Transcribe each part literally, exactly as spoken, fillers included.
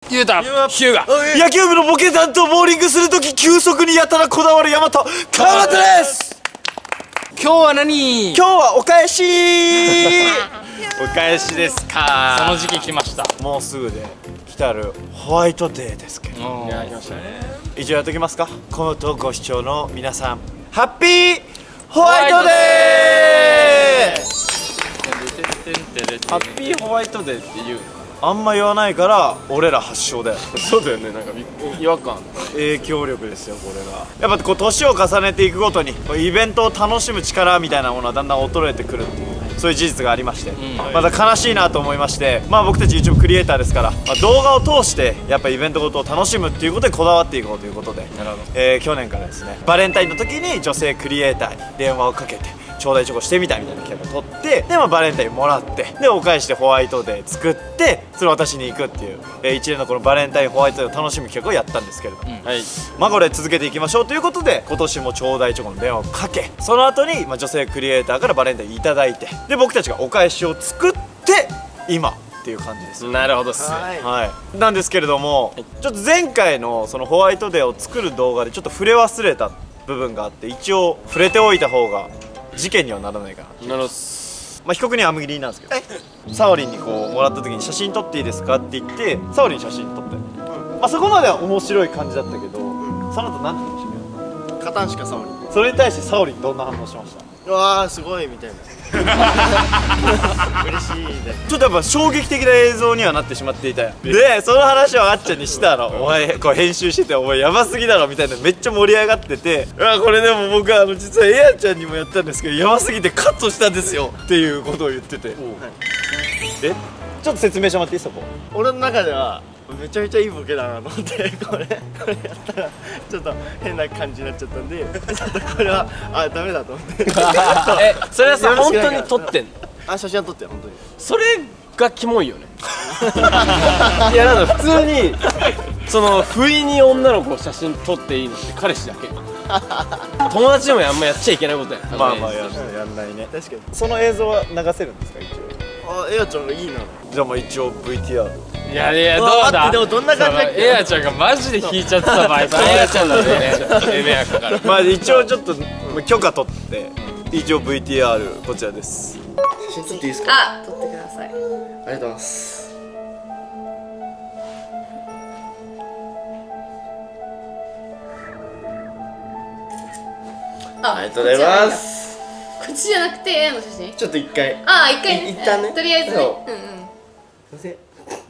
ゆうたヒューガ野球部のボケ担当、ボーリングするとき急速にやたらこだわる大和川端です。 今日は何？ 今日はお返しお返しですか。 その時期来ました。 もうすぐで来たるホワイトデーですけど、 いや来ましたね。 一応やっときますか。このとご視聴の皆さん、ハッピーホワイトデー。 ハッピーホワイトデーって言うの？ あんま言わないから俺ら発祥だよ。 そうだよね、なんか違和感。 影響力ですよこれが。やっぱこう年を重ねていくごとにイベントを楽しむ力みたいなものはだんだん衰えてくるっていう、そういう事実がありまして、うん、また悲しいなと思いまして、まあ僕たち YouTube クリエイターですから、まあ、動画を通してやっぱイベントごとを楽しむっていうことでこだわっていこうということで、えー、去年からですね、バレンタインの時に女性クリエイターに電話をかけて頂戴チョコしてみたいみたいな企画を取って、で、まあ、バレンタインもらって、でお返しでホワイトデー作って、それを渡しに行くっていう、えー、一連のこのバレンタインホワイトデーを楽しむ企画をやったんですけれども、うん、はい、まあこれ続けていきましょうということで、今年も頂戴チョコの電話をかけ、その後に、まあ、女性クリエイターからバレンタインいただいて、で僕たちがお返しを作って今っていう感じです。 なるほどっす。 はい、はい、なんですけれども、はい、ちょっと前回のそのホワイトデーを作る動画でちょっと触れ忘れた部分があって、一応触れておいた方が事件にはならないかな。 なるほどっす。 まあ被告人はアムギリなんですけど、サオリンにこうもらった時に写真撮っていいですかって言って、サオリン写真撮って、うん、まあそこまでは面白い感じだったけど、うん、その後何て言いましたっけ？ カタンしかサオリン。 それに対してサオリンどんな反応しました？ うわーすごいみたいな嬉しいね。 ちょっとやっぱ衝撃的な映像にはなってしまっていたよ。でその話をあっちゃんにしたの。お前こう編集しててお前ヤバすぎだろみたいな、めっちゃ盛り上がってて、うわこれでも僕はあの実はエアちゃんにもやったんですけどヤバすぎてカットしたんですよっていうことを言ってて、えちょっと説明してもらっていい？そこ俺の中ではめちゃめちゃいいボケだなと思って、これこれやったらちょっと変な感じになっちゃったんで、ちょっとこれはあダメだと思ってえ、それはさ本当に撮ってんの？ あ、写真は撮ってる本当に。 それがキモいよねいやなんか普通にその不意に女の子写真撮っていいのって彼氏だけ友達でもあんまやっちゃいけないことや。 まあまあやんないやんないね。 確かに。 その映像は流せるんですか一応？ あ、エアちゃんがいいな。 じゃあまあ一応 ブイティーアール。 いやいやどうだ。 でもどんな感じだっけ？ エアちゃんがマジで引いちゃってた場合、エアちゃんだってね、迷惑かかる。 まあ一応ちょっと許可取って一応 ブイティーアール こちらです。 写真撮っていいですか？ あ、撮ってください。 ありがとうございます。 ありがとうございます。 こっちじゃなくて A の写真。 ちょっと一回。 ああ、一回ね。 一旦ね。 とりあえずね。 そううんうん。 すいません。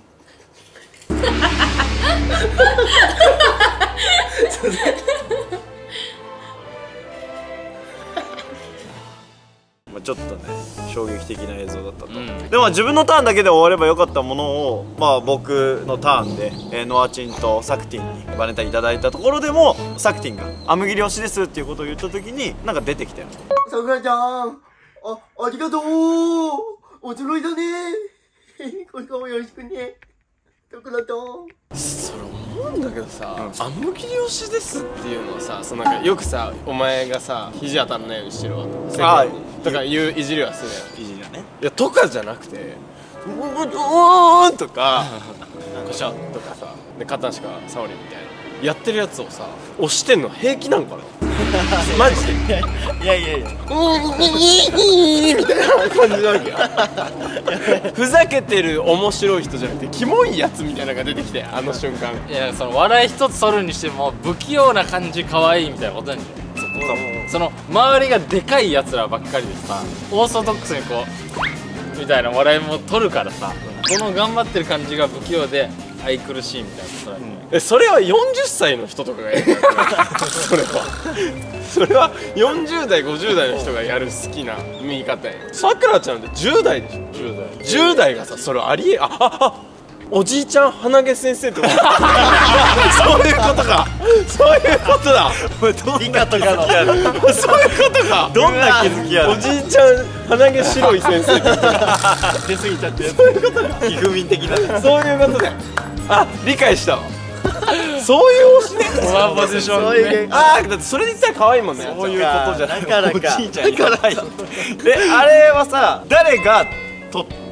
ちょっとね衝撃的な映像だったと、うん、でも自分のターンだけで終わればよかったものを、まあ僕のターンで、えー、ノアチンとサクティンにバレンタインいただいたところでも、サクティンが「アムギリ推しです」っていうことを言った時になんか出てきたよ。 さくらちゃん、あ、ありがとう、驚いたねこれからもよろしくね、さくらちゃん。 それ思うんだけどさ、アムギリ推しですっていうのはさ、そのなんかよくさ、お前がさ肘当たんないようにしてるわとかいういじりはするやん。 いじりだね。 いやとかじゃなくて「うーん」とか「こしゃ」とかさ、でカタンしかサオリンみたいなやってるやつをさ押してんの平気なんかなマジで。 いやいやいや、 みたいな感じなわけよふざけてる面白い人じゃなくてキモいやつみたいなのが出てきて、あの瞬間。 いやその笑い一つ取るにしても不器用な感じ可愛いみたいなことなんじゃない？そこがもうその周りがでかいやつらばっかりでさ、オーソドックスにこうみたいな笑いも取るからさ、この頑張ってる感じが不器用で愛くるしいみたいなことなんじゃない？ え、それはよんじゅっさいの人とかがやるそれはそれはよんじゅう代ごじゅう代の人がやる好きな見方や。さくらちゃんってじゅう代でしょ。じゅう代じゅう代がさ、それありえ、あああおじいちゃん鼻毛先生ってことそういうことか、そういうことだ。 理科とかのそういうことか。 どんな気づきやろ。 おじいちゃん鼻毛白い先生って出過ぎちゃってやつ。 そういうことか。 貴婦民的な。 そういうことだよ。あ、理解したわ。そういう推しね。 ワンポジションね。 ああ、だってそれで言ったら可愛いもんね。 そういうことじゃない。 だからか。 おじいちゃんに可愛い。で、あれはさ、誰が撮っ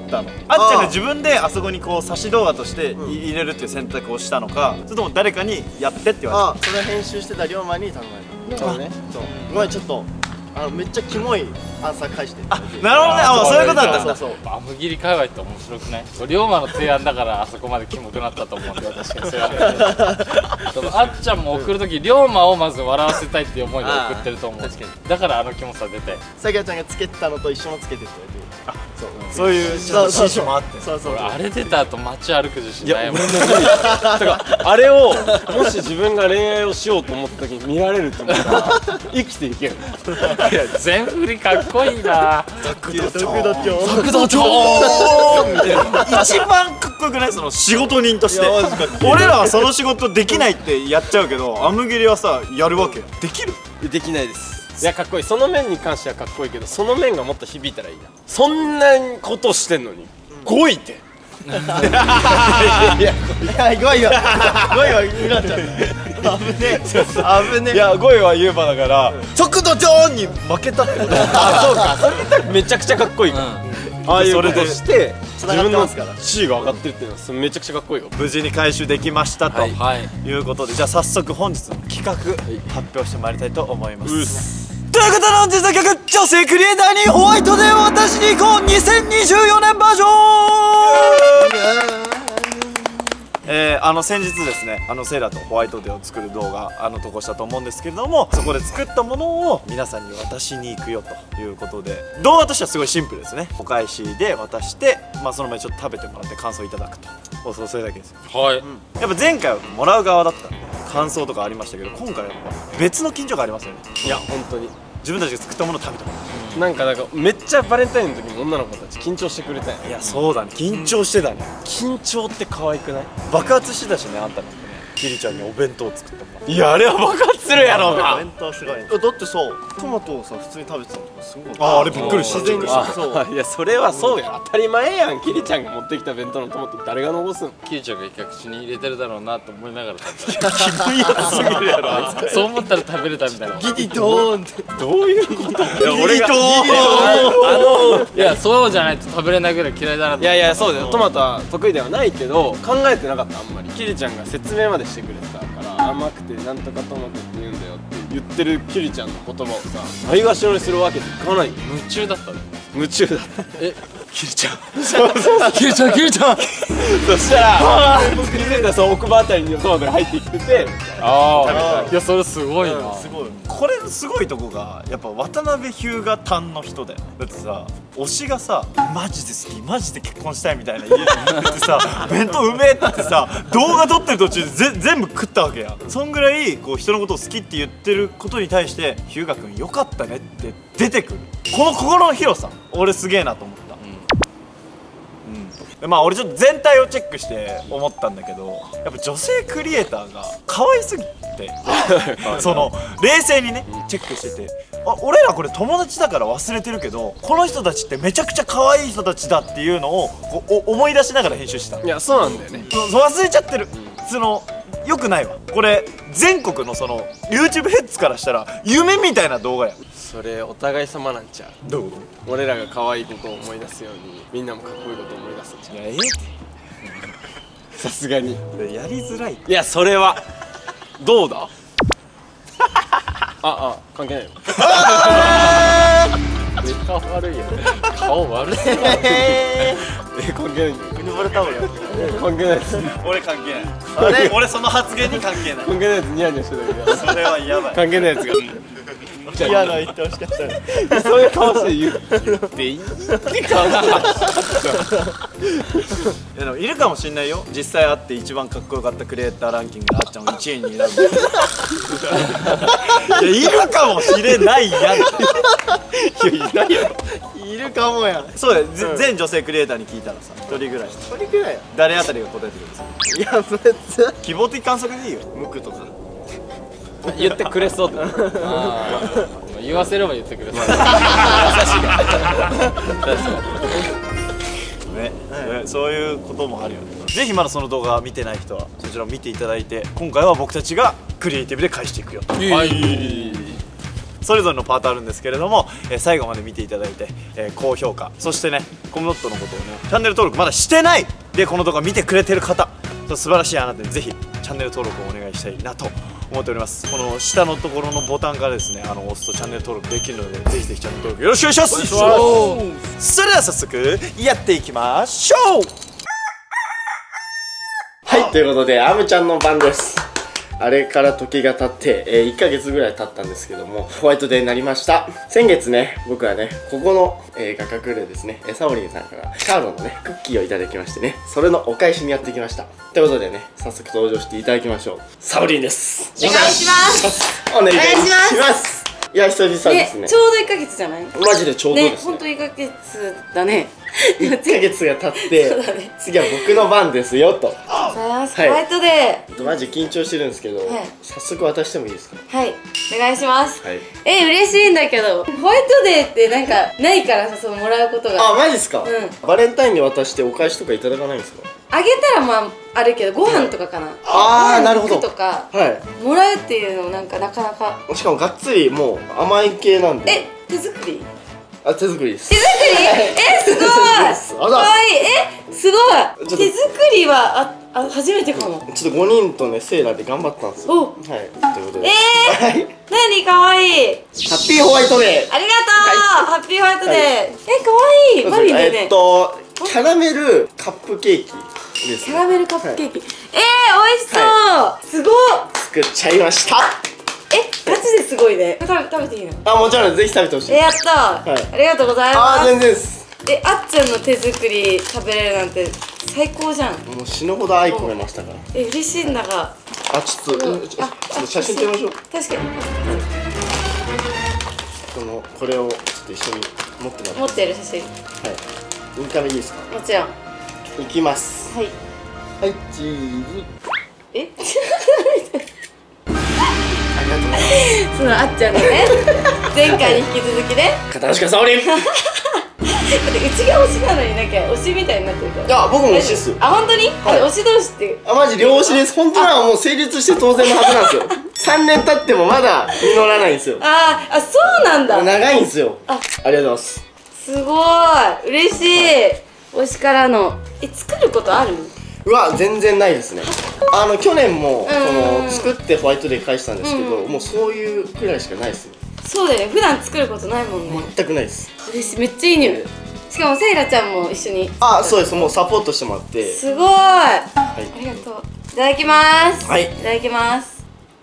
ったの？あっちゃんが自分であそこにこう差し動画として入れるっていう選択をしたのか、それとも誰かにやってって言われた？ あ、それ編集してた龍馬に頼まれた。そうね。そう。ごめん、ちょっとあのめっちゃキモいアンサー返して。 あ、なるほどね。あ、そういうことだったんだ。 そうそう。 アムギリ界隈って面白くない？龍馬の提案だからあそこまでキモくなったと思うんで、確かにそれはあっちゃんも送るとき龍馬をまず笑わせたいっていう思いで送ってると思う。確かに。だからあのキモさ出て。 さきらちゃんがつけてたのと一緒のつけてって言われて。あ、そう。 そういうちょっと指示もあって。 そうそう。 俺あれ出た後街歩く自信ないもん。 だからあれをもし自分が恋愛をしようと思った時に見られると思ったら生きていける。 いや全振りかっこいいな。 作動長。 作動長みたいな。一番かっこよくない？その仕事人として。俺らはその仕事できないってやっちゃうけど、アムギリはさやるわけ。できる？ できないです。いやかっこいい。その面に関してはかっこいいけど、その面がもっと響いたらいいな。そんなことしてんのにごいって。いやいやごいはごいはゆらちゃん。危ねえ危ねえ。 いやごいはユーバだから速度上に負けたってこと。 あ、そうか。それめちゃくちゃかっこいい。ああいうことして自分の地位が上がってるっていうのはめちゃくちゃかっこいいよ。 無事に回収できましたとはいいうことで、じゃあ早速本日の企画発表してまいりたいと思います。ということで本日の曲、女性クリエイターにホワイトで私に行こうにせんにじゅうよねんバージョン。えー、あの先日ですね、あのセーラとホワイトデーを作る動画あの投稿したと思うんですけれども、そこで作ったものを皆さんに渡しに行くよということで、動画としてはすごいシンプルですね。お返しで渡して、まあ、その前ちょっと食べてもらって感想いただくと、そうそれだけですよ。 はい、 やっぱ前回はもらう側だったんで感想とかありましたけど、今回はやっぱ別の緊張感ありますよね。 いや本当に自分たちが作ったものを食べてもらう。 なんかなんかめっちゃバレンタインの時に女の子たち緊張してくれたんや。 いやそうだね、緊張してたね。 緊張って可愛くない？ 爆発してたしね、あんたなんてね。キリちゃんにお弁当を作ってもらって。 いやあれは爆発するやろうおな。 弁当すごい。だってさトマトをさ普通に食べてたのとかすごい。 ああれびっくりした。 自然にしてそう。 いやそれはそうや、当たり前やん。キリちゃんが持ってきた弁当のトマト誰が残すん？ キリちゃんが一回口に入れてるだろうなと思いながら食べた。 キモいやつすぎるやろ。 そう思ったら食べれたみたいな。 ギリドーンって。 どういうこと？いや俺があのいやそうじゃないと食べれないぐらい嫌いだな。 いやいやそうだよ、トマトは得意ではないけど考えてなかった。あんまりキリちゃんが説明までしてくれてたから、甘くてなんとかトマトって言うんだよって言ってるキリちゃんの言葉をさないがしろにするわけにいかないよ。 夢中だったね。 夢中だったえキリちゃんキリちゃんキリちゃん。 そしたら僕に出たその奥歯あたりにトマトが入ってきてて、 ああいやそれすごいな。 すごい。 これのすごいとこがやっぱ渡辺日向丹の人だよ。だってさ推しがさマジで好きマジで結婚したいみたいな言ってさ弁当うめえってさ動画撮ってる途中でぜ全部食ったわけや。そんぐらいこう人のことを好きって言ってることに対して日向君よかったねって出てくるこの心の広さ、俺すげえなと思った。うん、まあ俺ちょっと全体をチェックして思ったんだけど、やっぱ女性クリエイターが可愛すぎてその冷静にねチェックしてて、あ俺らこれ友達だから忘れてるけどこの人たちってめちゃくちゃ可愛い人たちだっていうのをこうお思い出しながら編集してた。 いやそうなんだよね。 そ忘れちゃってる。そのよくないわこれ。全国のその YouTube ヘッズからしたら夢みたいな動画や。 それお互い様なんちゃう。 どういうこ俺らが可愛いことを思い出すようにみんなもかっこいいことを思い出すんちゃと？いやえう。さすがにえやりづらい。 いやそれはどうだああ関係ないよ。 顔悪いよ。顔悪いよ。 え関係ないよ。 うぬぼれた俺。 関係ないです。 俺関係ない。俺俺その発言に関係ない。 関係ないやつニヤニヤしてたけどそれはやばい。 関係ないやつが嫌な言ってほしかったね。 そういう顔して言っていいって顔していやでもいるかもしんないよ。実際会って一番かっこよかったクリエイターランキングであっちゃんをいちいに選ぶ。いやいるかもしれないやん。いやいないやろ。 いるかもや。 そうだよ、ぜ全女性クリエイターに聞いたらさひとりぐらい一人くらいや。 誰あたりが答えてくるんですか？ いやそれつ希望的観測でいいよ。 ムクとか。 言ってくれそうってあー言わせれば言ってくれそう。 ね、ねそういうこともあるよね。ぜひまだその動画見てない人はそちらを見ていただいて、今回は僕たちがクリエイティブで返していくよと。 はい。 それぞれのパートあるんですけれども、えー最後まで見ていただいて、えー高評価、そしてねコムドットのことをねチャンネル登録まだしてないでこの動画見てくれてる方、素晴らしいあなたにぜひチャンネル登録をお願いしたいなと思っております。この下のところのボタンからですね、あの押すとチャンネル登録できるので、ぜひぜひチャンネル登録よろしくお願いします。それでは早速やっていきましょう。 はい、ということでアムちゃんの番です。あれから時が経って、えー、いっかげつぐらい経ったんですけども、ホワイトデーになりました。先月ね、僕はね、ここの、えー、画角でですね、サオリンさんからカードのね、クッキーをいただきましてね、それのお返しにやってきました。ということでね、早速登場していただきましょう。サオリンです。 お願いしますお願いしお願いしまます。いや、久々ですね。 ね、ちょうどいっかげつじゃない？ マジでちょうどですね。 ね、ほんといっかげつだね。 いっかげつが経ってそうだね、 次は僕の番ですよと。 ありがとうございます。 はいホワイトデマジ緊張してるんですけど、 はい早速渡してもいいですか？ ー。はい、お願いします。 はい。 え、嬉しいんだけど、ホワイトデーってなんかないからさ、そうもらうことが。 あ、マジですか？ うんバレンタインに渡してお返しとかいただかないんですか？ あげたらまああるけど、ご飯とかかな。 あー、なるほど。 服とかはもらうっていうのなんかなかなか。 い。しかもがっつりもう甘い系なんで。 え、手作り？ あ、手作りです。 手作り？え、すごい。かわいい。え、すごい。 ちょっと手作りはあ、あ、初めてかも。 ちょっとごにんとね、セーラーで頑張ったんですよ。 おはい。ということで。 えーはい。 なにかわいい。 ハッピーホワイトデー。 ありがとう。ハッピーホワイトデー。え、かわいい。マリンでえっね。 と、キャラメルカップケーキですね。 キャラメルカップケーキ。えー、美味しはそう。すごい。 作っちゃいました。 え、ガチですごいね。食べ、食べていいの？ あ、もちろんぜひ食べてほしいえ、 です。 やった。 はいありがとうございあー、 ます。 全然です。 え、あっちゃんの手作り食べれるなんて最高じゃん。 もう死ぬほど愛込めましたから。 え、嬉しいんだが。 あ、ちょっと、うんちょあちょっと写真撮りましょう。 確かに。 この、これをちょっと一緒に持ってもらって。 持ってる写真。 はい。インカメいいですか？ もちろん。 いきます。 はい。 はい、チーズ。 えありがとうございます。 そのあっちゃんのね、前回に引き続きね。 片足か沙織。いだってうちが推しなのになんか推しみたいになってるから。 や、僕も推しっすよ。 あ、本当に？ はいあ、推し同士って。 あ、マジ両推しです。本当はもう成立して当然のはずなんですよ。さんねん経ってもまだ実らないんですよ。 あーあ、そうなんだ。 長いんですよ。 あありがとうございます。 すごい嬉しい。推しからの。え、作ることある？ うわ、全然ないですね。あの去年もこうんの作ってホワイトデー返したんですけど、 うんもうそういうくらいしかないですね。 そうだよね。普段作ることないもんね。 全くないです。 嬉しい。めっちゃいい匂い。しかもセイラちゃんも一緒に。 あ、そうです。もうサポートしてもらって。 すごい。 はありがとう。いただきます。 はいいただきます。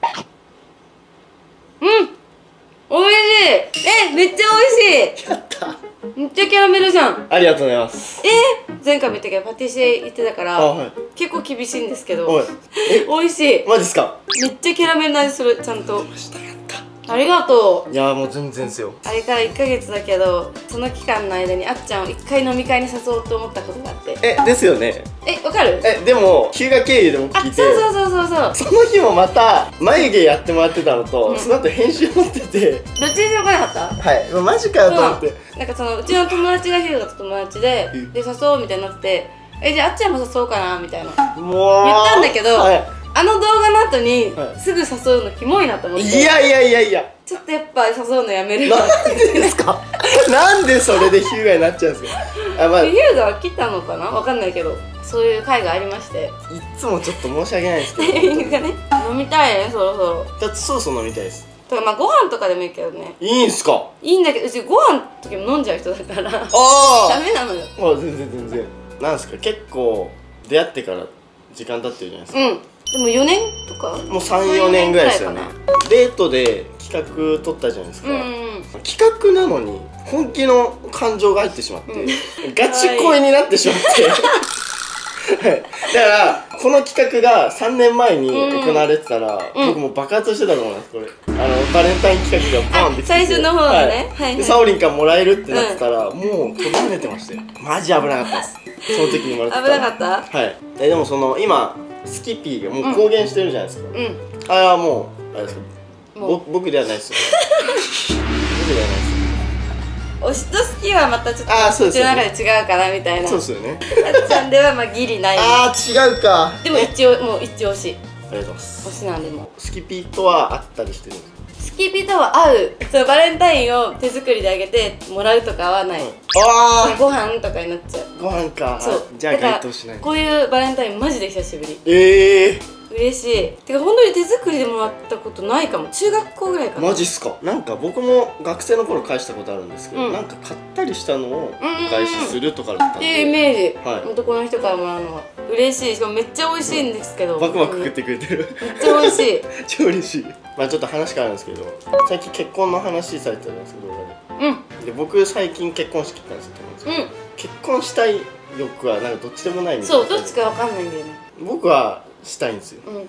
うん。おいしい。え、めっちゃおいしい。 やった。 めっちゃキャラメルじゃん。 ありがとうございます。 えー、前回も言ったけどパティシエ行ってたから、 あ、はい。 結構厳しいんですけど、 おい。え、 美味しい。 マジっすか？ めっちゃキャラメルの味する。ちゃんと。 したやった。 ありがとう。 いやーもう全然ですよ。 あれからいっかげつだけど、その期間の間にあっちゃんをいっかい飲み会に誘おうと思ったことがあって。 え、ですよね。 え、わかる？ え、でも日向経由で僕あ、 聞いて。 そうそうそうそうそう。 その日もまた眉毛やってもらってたのと、 うんその後編集持ってて、 どっちにしろ来なかった？ はい、もうマジかよと思って、 うん、なんかそのうちの友達がヒューガと友達で、 うんで誘おうみたいになってて、え、じゃああっちゃんも誘おうかなみたいなもう言ったんだけど、 はあの動画の後に、 はいすぐ誘うのキモいなと思っい、 て、 いやいやいやいや、 ちょっとやっぱ誘うのやめるなわんでですかなんでそれでヒューガになっちゃうんですか。あ、まあ、 ヒいューガは来たのかな、わかんないけど、そういう会がありまして、 つもちょっと申し訳ないですタけどイミングがね、飲みたいね、そろそろ。 だってそろそろ飲みたいです。 とかまあご飯とかでもいいけどね、 いいんすか？ いいんだけど、うちご飯の時も飲んじゃう人だからダあメなのよ。 あ、あ、全然全然。なんすか、結構出会ってから時間経ってるじゃないですか。 うん、でもよねんとかもうさん、よねんぐらいですよねさんよねんぐらいか。 デートで企画取ったじゃないですか。 うんうんうん。 企画なのに本気の感情が入ってしまって、 うんガチ恋になってしまってはいだからこの企画がさんねんまえに行われてたら、 うん僕もう爆発してたと思います。これあのバレンタイン企画がバンってきてあ最初の方のねはいはいでサオリンからもらえるってなってたら、もう飛び跳ねてましたよ。マジ危なかったです。その時にもらってた危なかったはい。えでもその今スキピーがもう公言してるじゃないですか、 うんあれはもうあれですか、 もうぼ僕ではないですよ僕ではないですよ。 推しと好きはまたちょっとあーそうですよねうちの中で違うかなみたいな。 そうですよね。 あっちゃんではまあギリない。 あー違うか。 でも一応もう一押し。 りがとうございます。 推しなんでもスキピとはあったりしてるんですか？ スキピとは合う。そうバレンタインを手作りであげてもらうとかはない、 あご飯とかになっちゃう。 あご飯か。 そうじゃあだから該当しない。 こういうバレンタインマジで久しぶり。 ええ嬉しい。てか本当に手作りでもらったことないかも。中学校ぐらいかな。 マジっすか。なんか僕も学生の頃返したことあるんですけど、 うんなんか買ったりしたのをおうんうんうん返しするとかだったんっていうイで、 メージ、 はい男の人からもらうのは嬉しい。しかもめっちゃ美味しいんですけど、 バクバク食っ本てくれてる。 当にめっちゃ美味しい。 超嬉しい。まあちょっと話変わるんですけど、最近結婚の話されてたじゃないですか、動画で。 うんで僕最近結婚式行ったんですよ、友達うん結婚したい欲はなんかどっちでもないみたいな。 そうどっちかわかんないんだよね。 僕はしたいんですよ。 うん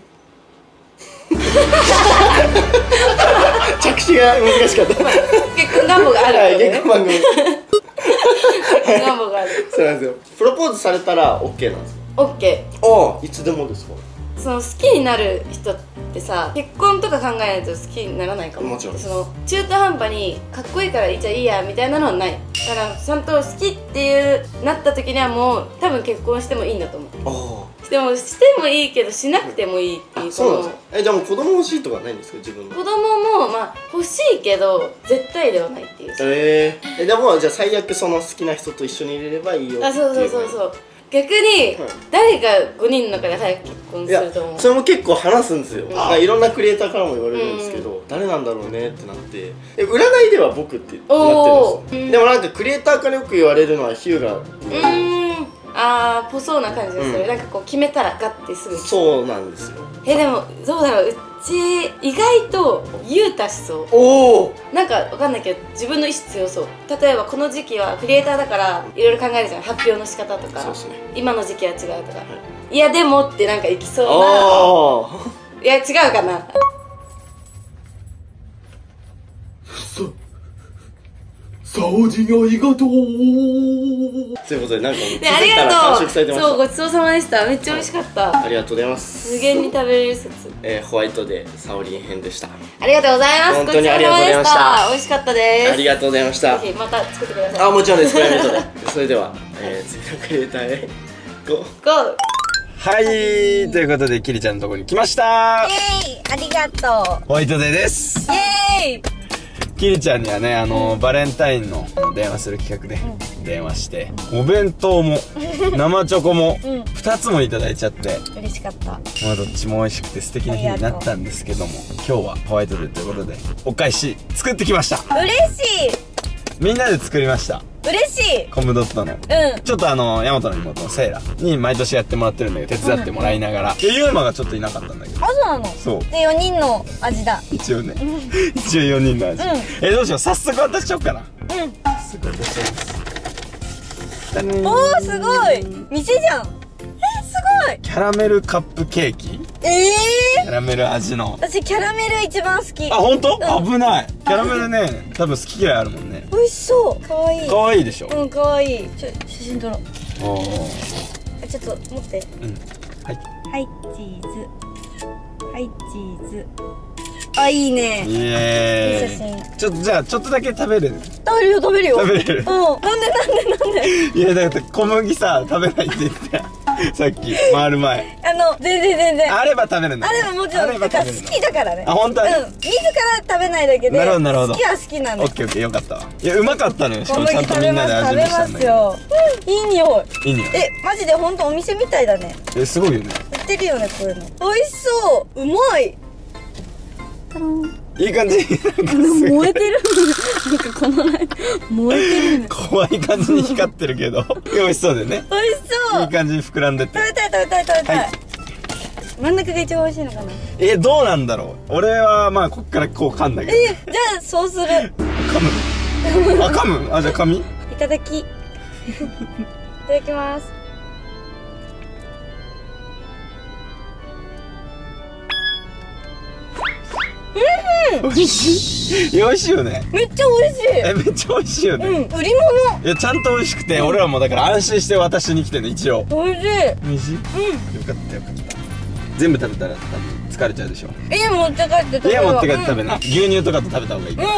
着地が難しかった。 結婚願望があるはい、 よね。 結婚番組。 結婚願望がある。 そうなんですよ。プロポーズされたら オーケー なんですか？ オッケああ、いつでもですか？ ー。その好きになる人ってさ、結婚とか考えないと好きにならないかも。 もちろんその中途半端にかっこいいからいいじゃいいやみたいなのはない。だからちゃんと好きっていうなった時にはもう多分結婚してもいいんだと思う。 あでもしてもいいけどしなくてもいいっていう。 あ、そうなんですか。え、じゃあもう子供欲しいとかないんですか、自分の？ 子供もまあ欲しいけど絶対ではないっていう。 えー、えでもじゃあ最悪その好きな人と一緒にいれればいいよっていあ、そうそうそうそう。逆に誰がごにんの中で早く結婚いやすると思う。 それも結構話すんですよ。なんかいろんなクリエイターからも言われるんですけど、誰なんだろうねってなって、え占いでは僕ってなっておーるんですよ。でもなんかクリエイターからよく言われるのはヒューガうーん、あーぽそうな感じがする、 うんなんかこう決めたらガッてすぐ。 そうなんですよ。 えでもどうだろう、うち意外と言うたしそう。 おお。 なんかわかんないけど自分の意志強そう。例えばこの時期はクリエイターだからいろいろ考えるじゃん、発表の仕方とか。 そうですね。 今の時期は違うとか、いやでもってなんかいきそうな。 ああ。 いや違うかな。 サオジンありがとう。 ということでなんかもう気づいね、ありたらがとう。 完食されてまそう、 しごちそうさまでした。めっちゃ美味しかった。 た。ありがとうございます。 無限に食べれる説。 えー、ホワイトデーサオリン編でした。 ありがとうございます。 本当にありがとうございましたごちそうさまでした。美味しかったです。 ありがとうございました。 ぜひまた作ってください。 あ、もちろんです。プライベートで。それでは、えー、次のクリエイターへゴー。 ゴー。 はい、ということでキリちゃんのところに来ました。 イエーイ、ありがとホワイトデーです。 う。イエーイ。 キリちゃんにはね、あのバレンタインの電話する企画で電話して、お弁当も生チョコもふたつもいただいちゃって、 嬉しかった。 まあどっちも美味しくて素敵な日になったんですけども、今日はホワイトデーということでお返し作ってきました。 嬉しい。 みんなで作りました。 嬉しい。 コムドットのうん。 ちょっとあのヤマトの妹のセイラに毎年やってもらってるんだけど、手伝ってもらいながら、でユーマがちょっといなかったんだけど、 あ、そうなの。 そうで、よにんの味だ。 一応ね、一応よにんの味、 うんえどうしよう、早速渡しちゃおうかな。 うん。 早速渡しちゃいます。だねーおー、すごい。店じゃん。えー、すごい。 キャラメルカップケーキ、 ええキャラメル味の。 私キャラメル一番好き。 あ、ほんと、 うん危ない。キャラメルね、多分好き嫌いあるもんね。 美味しそう。かわいい。 可愛いでしょ。 うん、かわいい。ちょ、写真撮ろう。 おー、 あ、ちょっと持って。 うん、はい。 はい、チーズ。はい、チーズ。あ、いいね。 イエいい写ーイ。ちょっとじゃあちょっとだけ食べれる？ 食べるよ、食べるよ。 食べれる？ うん。なんでなんでなんで。 いやだって小麦さ食べないって言ってさっき回る前。 あの、全然全然。 あれば食べるんだ。 あればもちろん、 あればだから食べるの。 好きだからね。 あ、本当に。 うん。自ら食べないだけで。 なるほどなるほど好きは好きなの。 オッケーオッケー、よかったわ。いやうまかったのよ。しか小麦もちゃんとみんなで味食べ見したんだけど。 ますよ。うん、いい匂い。 いい匂い。 え、マジで本当お店みたいだね。 えすごいよね。 売ってるよね、こういうの。美味しそう。うまい。 いい感じ。なんかすごい燃えてる。なんかこのライン燃えてるね。 怖い感じに光ってるけど美味しそうでね。 美味しそう。 いい感じに膨らんでて。 食べたい食べたい食べたい。 はい真ん中が一番美味しいのかな。 えどうなんだろう。俺はまあこっからこう噛んだけど。 え、じゃあそうする。 噛む。あ噛む。あじゃあ噛み。 いただき。いただきます。 美味しい。いや美味しいよね。 めっちゃ美味しい。 えめっちゃ美味しいよね。 うん、売り物。 いやちゃんと美味しくて、俺らもだから安心して渡しに来てんの一応。 美味しい。 美味しい。よかったよかった。全部食べたら多分疲れちゃうでしょ。 家持って帰って食べるわ。 家持って帰って食べな。牛乳とかと食べた方がいい。 うん。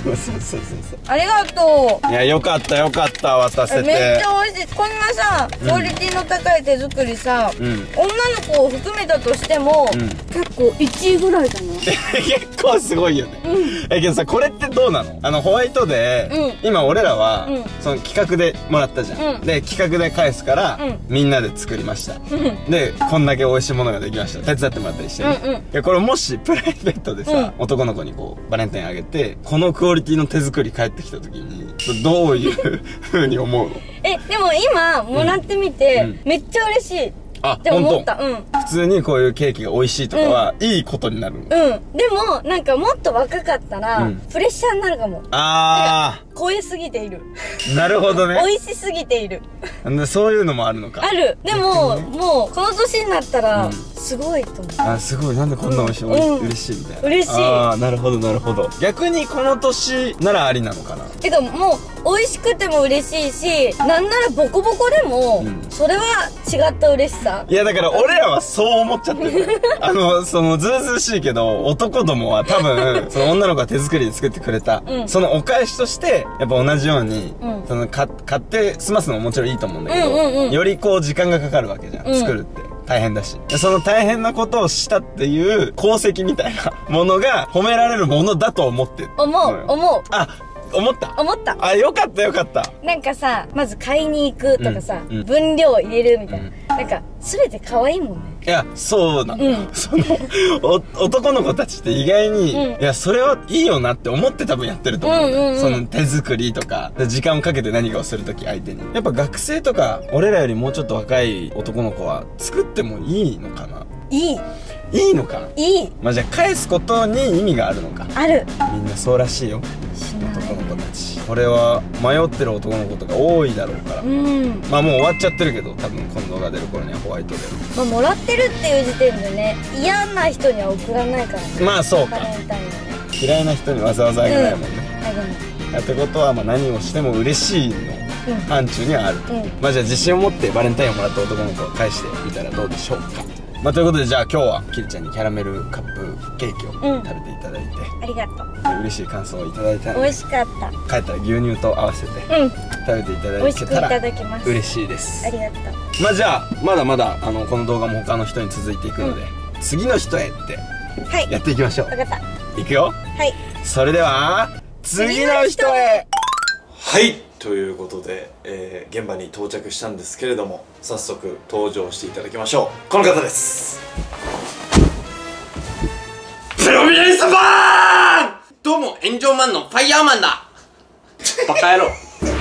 そうそうそうそう。 ありがといや、よかったよかった、渡せう。 て。 めっちゃ美味しい。こんなさクオリティの高い手作りさ、 うん、 女の子を含めたとしても、 うん、 結構いちいぐらいだな。 結構すごいよね。え、けどさ、これってどうなの？あのホワイトで、 うん、 今俺らは、 うん、 その企画でもらったじゃん、 うん、 で企画で返すから、 うん、 みんなで作りました、うん、でこんだけ美味しいものができました、手伝ってもらったりしてね、うん、うん、いやこれもしプライベートでさ、うん、男の子にこうバレンタインあげてこのクオリティの手作り返ってきた時にどういう風に思うの？え、 でも今もらってみて、うん、めっちゃ嬉しい。 あ、 って思った。うん。 普通にこういうケーキが美味しいとかは、うん、いいことになるの。 うん。でも、なんかもっと若かったら、うん、プレッシャーになるかも。 ああ。 超えすぎている。 なるほどね。 美味しすぎている。 そういうのもあるのか。 ある。でも、ね、もう、この年になったら、うん、すごいと思う。 あ、すごい。なんでこんな美味しい、うん、嬉しいみたいな。 嬉しい。 ああ、なるほど、なるほど。逆にこの年ならありなのかな。 てか、もう、美味しくても嬉しいし、なんならボコボコでも、うん、それは違った嬉しさ。 いや、だから俺らはそう思っちゃってる。あの、その、ずうずうしいけど、男どもは多分、その女の子が手作りで作ってくれた、うん、そのお返しとして、やっぱ同じように、うん、その、か、買って済ますのももちろんいいと思うんだけど、うんうんうん、よりこう時間がかかるわけじゃん、うん、作るって。大変だし。その大変なことをしたっていう功績みたいなものが褒められるものだと思ってる。 思う、思う。 あ、思った思った。 あ、よかったよかった。 なんかさ、まず買いに行くとかさ、うんうん、分量入れるみたいな。うん、なんか、すべて可愛いもんね。 いや、そうなの。うん、その、お、男の子たちって意外に、うん、いや、それはいいよなって思って多分やってると思う。うんうんうん、その手作りとか、時間をかけて何かをするとき相手に。やっぱ学生とか、俺らよりもうちょっと若い男の子は作ってもいいのかな？ いい。 いいのかな？ いい。 まあ、じゃあ返すことに意味があるのか。 ある。 みんなそうらしいよ。男の子たち。これは迷ってる男の子とか多いだろうから。うん。まあもう終わっちゃってるけど、多分今度が出る頃にはホワイトで。まあもらってるっていう時点でね、嫌な人には送らないからね。 まあそうか。バレンタインはね。嫌いな人にわざわざあげないもんね。 うん、あげない。 ってことはまあ何をしても嬉しいの範疇にはあると。うん、まあじゃあ自信を持ってバレンタインをもらった男の子を返してみたらどうでしょうか。まあということで、じゃあ今日はキリちゃんにキャラメルカップケーキを食べていただいて、 うん、ありがとう。 嬉しい感想をいただいたので、 美味しかった。 帰ったら牛乳と合わせて、うん、食べていただいけたら嬉しいです。 ありがとう。 まあじゃあまだまだあのこの動画も他の人に続いていくので、うん、次の人へってやっていきましょう。 はい、分かった。 いくよ。 はい。 それでは次の人へ。 はい、ということで、えー、現場に到着したんですけれども、早速登場していただきましょう。この方です。 プロミネンスバーン。 どうも炎上マンのファイヤーマンだ。バカ野郎。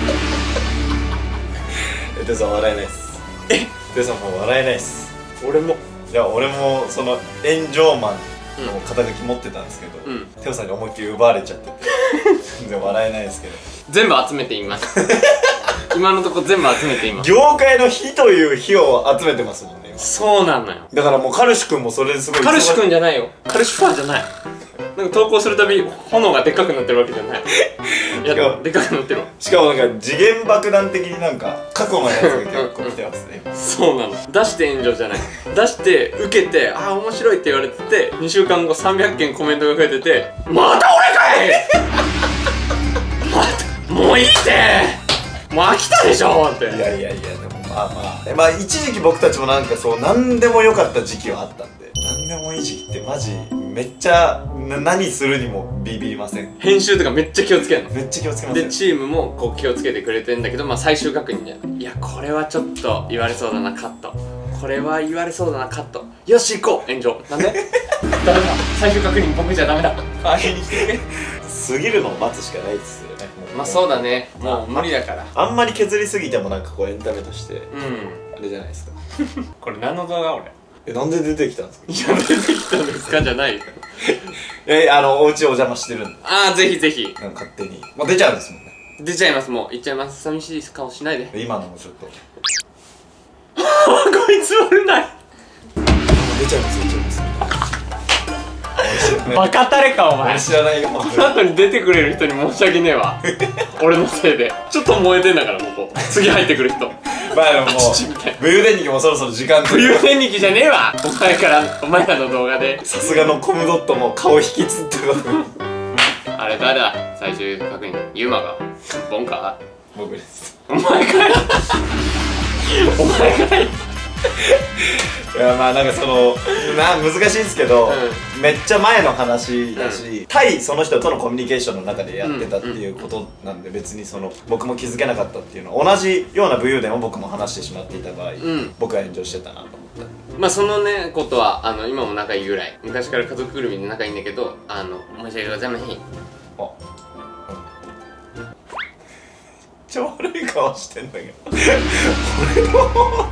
え、てさん笑えないっす。え、てさんもう笑えないっす。 俺も。 いや、俺もその炎上マンの肩書き持ってたんですけど、うん、テオさんに思いっきり奪われちゃってて全然笑えないですけど、 全部集めています今のとこ全部集めています。 業界の火という火を集めてますもんね。 そうなのよ。 だからもうカルシ君もそれですごい。 カルシ君じゃないよ。カルシファンじゃない。なんか投稿するたび炎がでっかくなってるわけじゃない。いや、でっかくなってる。 しかもなんか次元爆弾的になんか過去のやつが結構来てますねそうなの。出して炎上じゃない。出して受けて、ああ面白いって言われてて、にしゅうかんごさんびゃっけんコメントが書いてて、また俺かいまたもういいってもう飽きたでしょって。 いやいやいや、でもまあまあまあ一時期僕たちもなんかそう何でもよかった時期はあったんで、何でもいい時期ってマジめっちゃ何するにもビビりません。 編集とかめっちゃ気をつけるの。 めっちゃ気をつけます。 でチームもこう気をつけてくれてんだけど、まあ最終確認じゃない。いやこれはちょっと言われそうだなカット、これは言われそうだなカット、よし行こう炎上。なんでダメだ、最終確認僕じゃダメだ。 代わりにして過ぎるのを待つしかないですよね。 まあそうだね、もう無理だから。 あんまり削りすぎてもなんかこうエンタメとしてうんあれじゃないですかこれ何の動画俺。 え、なんで出てきたんですか。 いや出てきたんですかじゃないよえ、あのお家お邪魔してるんで。 ああぜひぜひ。 なんか勝手にもう出ちゃうんですもんね。 出ちゃいます。もう行っちゃいます。寂しい顔しないで。 今のもちょっとこいつ悪ない。 出ちゃいます出ちゃいますバカタレかお前。 知らないよ。 この後に出てくれる人に申し訳ねえわ俺のせいでちょっと燃えてんだからここ次入ってくる人まあでももう武勇伝日記もそろそろ時間。 武勇伝日記じゃねえわお前からお前らの動画で。 さすがのコムドットも顔引きつってたあれ誰だ最終確認ユーマがボンか僕です。 お前かいお前かいいやまあなんかそのな難しいんですけど、うん、めっちゃ前の話だし、うん、対その人とのコミュニケーションの中でやってたっていうことなんで、別にその僕も気づけなかったっていうのは同じような武勇伝を僕も話してしまっていた場合、うん、僕は炎上してたなと思った。 まあそのねことはあの今も仲いいぐらい、昔から家族ぐるみで仲いいんだけど、あの申し訳ございません。あ超悪い顔してんだけど俺の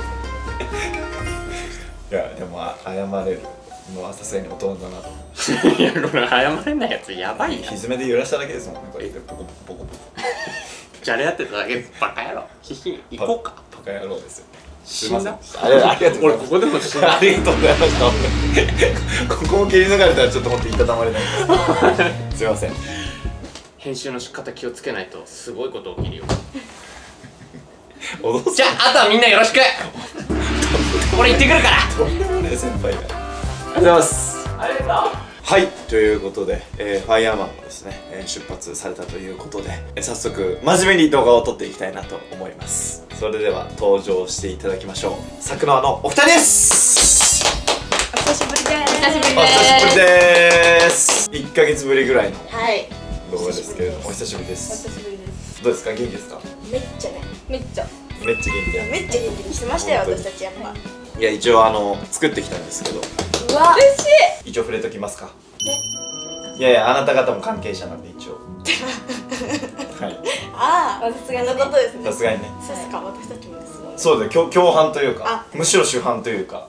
いやでも謝れるのはさすがに大人だなといやこれ謝れないやつやばいな。 ひずめで揺らしただけですもんね、これポコポコポコじゃれ合ってただけです。バカ野郎ヒヒ行こうか。 バカ野郎ですよ。 死んだ。 あれありがとうございます。 俺ここでも死んだ。 ありがとうございましたここも切り抜かれたらちょっとほんといたたまれないですすいません。 編集の仕方気をつけないとすごいこと起きるよ脅す。 じゃああとはみんなよろしく俺行ってくるから。 とんでもない先輩だ。ありがとうございます。 ありがとう。 はい、ということで、えー、ファイヤーマンがですね、えー、出発されたということで、えー、早速真面目に動画を撮っていきたいなと思います。それでは登場していただきましょう。サクノワのお二人です。 お久しぶりです。お久しぶりお久しぶりです。いっかげつぶりぐらいのはい動画ですけれども、お久しぶりでおす。 久しぶりです。 どうですか、元気ですか？ めっちゃね、めっちゃめっちゃ元気だ。 めっちゃ元気にしてましたよ、私たちやっぱ。 いや、一応あの作ってきたんですけど、 うわ嬉しい。 一応触れときますか。いやいや、あなた方も関係者なんで一応はい、ああ、さすがのことですね。さすがにね。 そうですか、私たちもですもん。 そうだよ、共犯というか、むしろ主犯というか。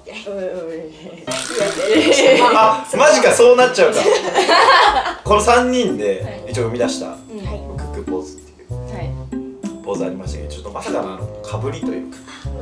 あ、マジか、そうなっちゃうかこのさんにんで一応生み出したクックポーズっていうポーズありましたけど、ちょっとまさかのあのかぶりというか、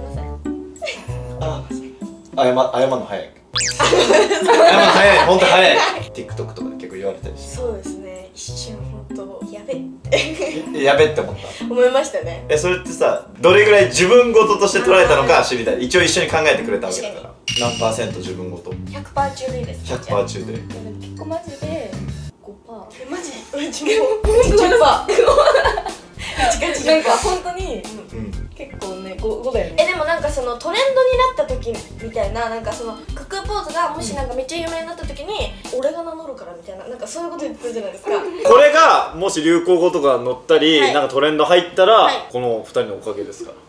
ああ、謝るの早い謝るの早い、ほんと早い。 TikTok とかで結構言われたりして。 そうですね、一瞬ほんとやべってやべって思った思いましたね。 え、それってさ、どれぐらい自分事として捉えたのか知りたい。一応一緒に考えてくれたわけだから。何パーセント自分事？ ひゃくパーセント 中でいいです。 ひゃくパーセント 中で。 結構マジで ごパーセント。 マジうちもじゅっパーセント。 なんか本当に結構ね、ごだよね。 え、でもなんかそのトレンドになった時みたいな、なんかそのクックポーズがもしなんかめっちゃ有名になった時に俺が名乗るからみたいな、なんかそういうこと言ってるじゃないですか。 これがもし流行語とか載ったり、なんかトレンド入ったら、このふたりのおかげですから。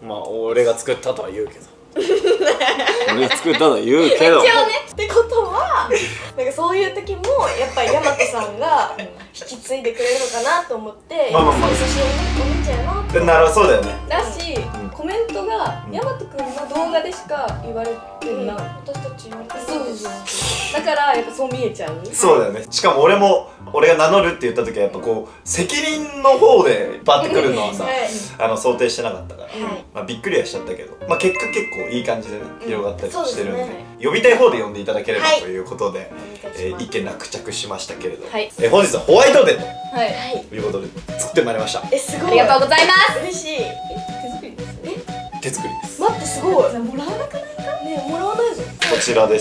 まあ俺が作ったとは言うけど俺が作ったとは言うけど一応ね。ってことはなんかそういう時もやっぱり大和さんが引き継いでくれるのかなと思って、 まあまあまあ、 優しいお姉ちゃんやなってなるほど。そうだよね。 だし、コメントが大和くんの動画でしか言われてない。 私たちそうそうそう。だからやっぱそう見えちゃう。 そうだよね。しかも俺も俺が名乗るって言った時はやっぱこう責任の方でバッてくるのはさあの想定してなかったから、まあびっくりはしちゃったけど、まあ結果結構いい感じでね広がったりしてるんで、呼びたい方で呼んでいただければということで意見落着しましたけれど、え本日はホワイトデーということで作ってまいりました。 え、すごい。 ありがとうございます。 嬉しい。 手作りですね。 手作りです。 待って、すごい。もらわなくないかね、もらわないぞ。 こちらです。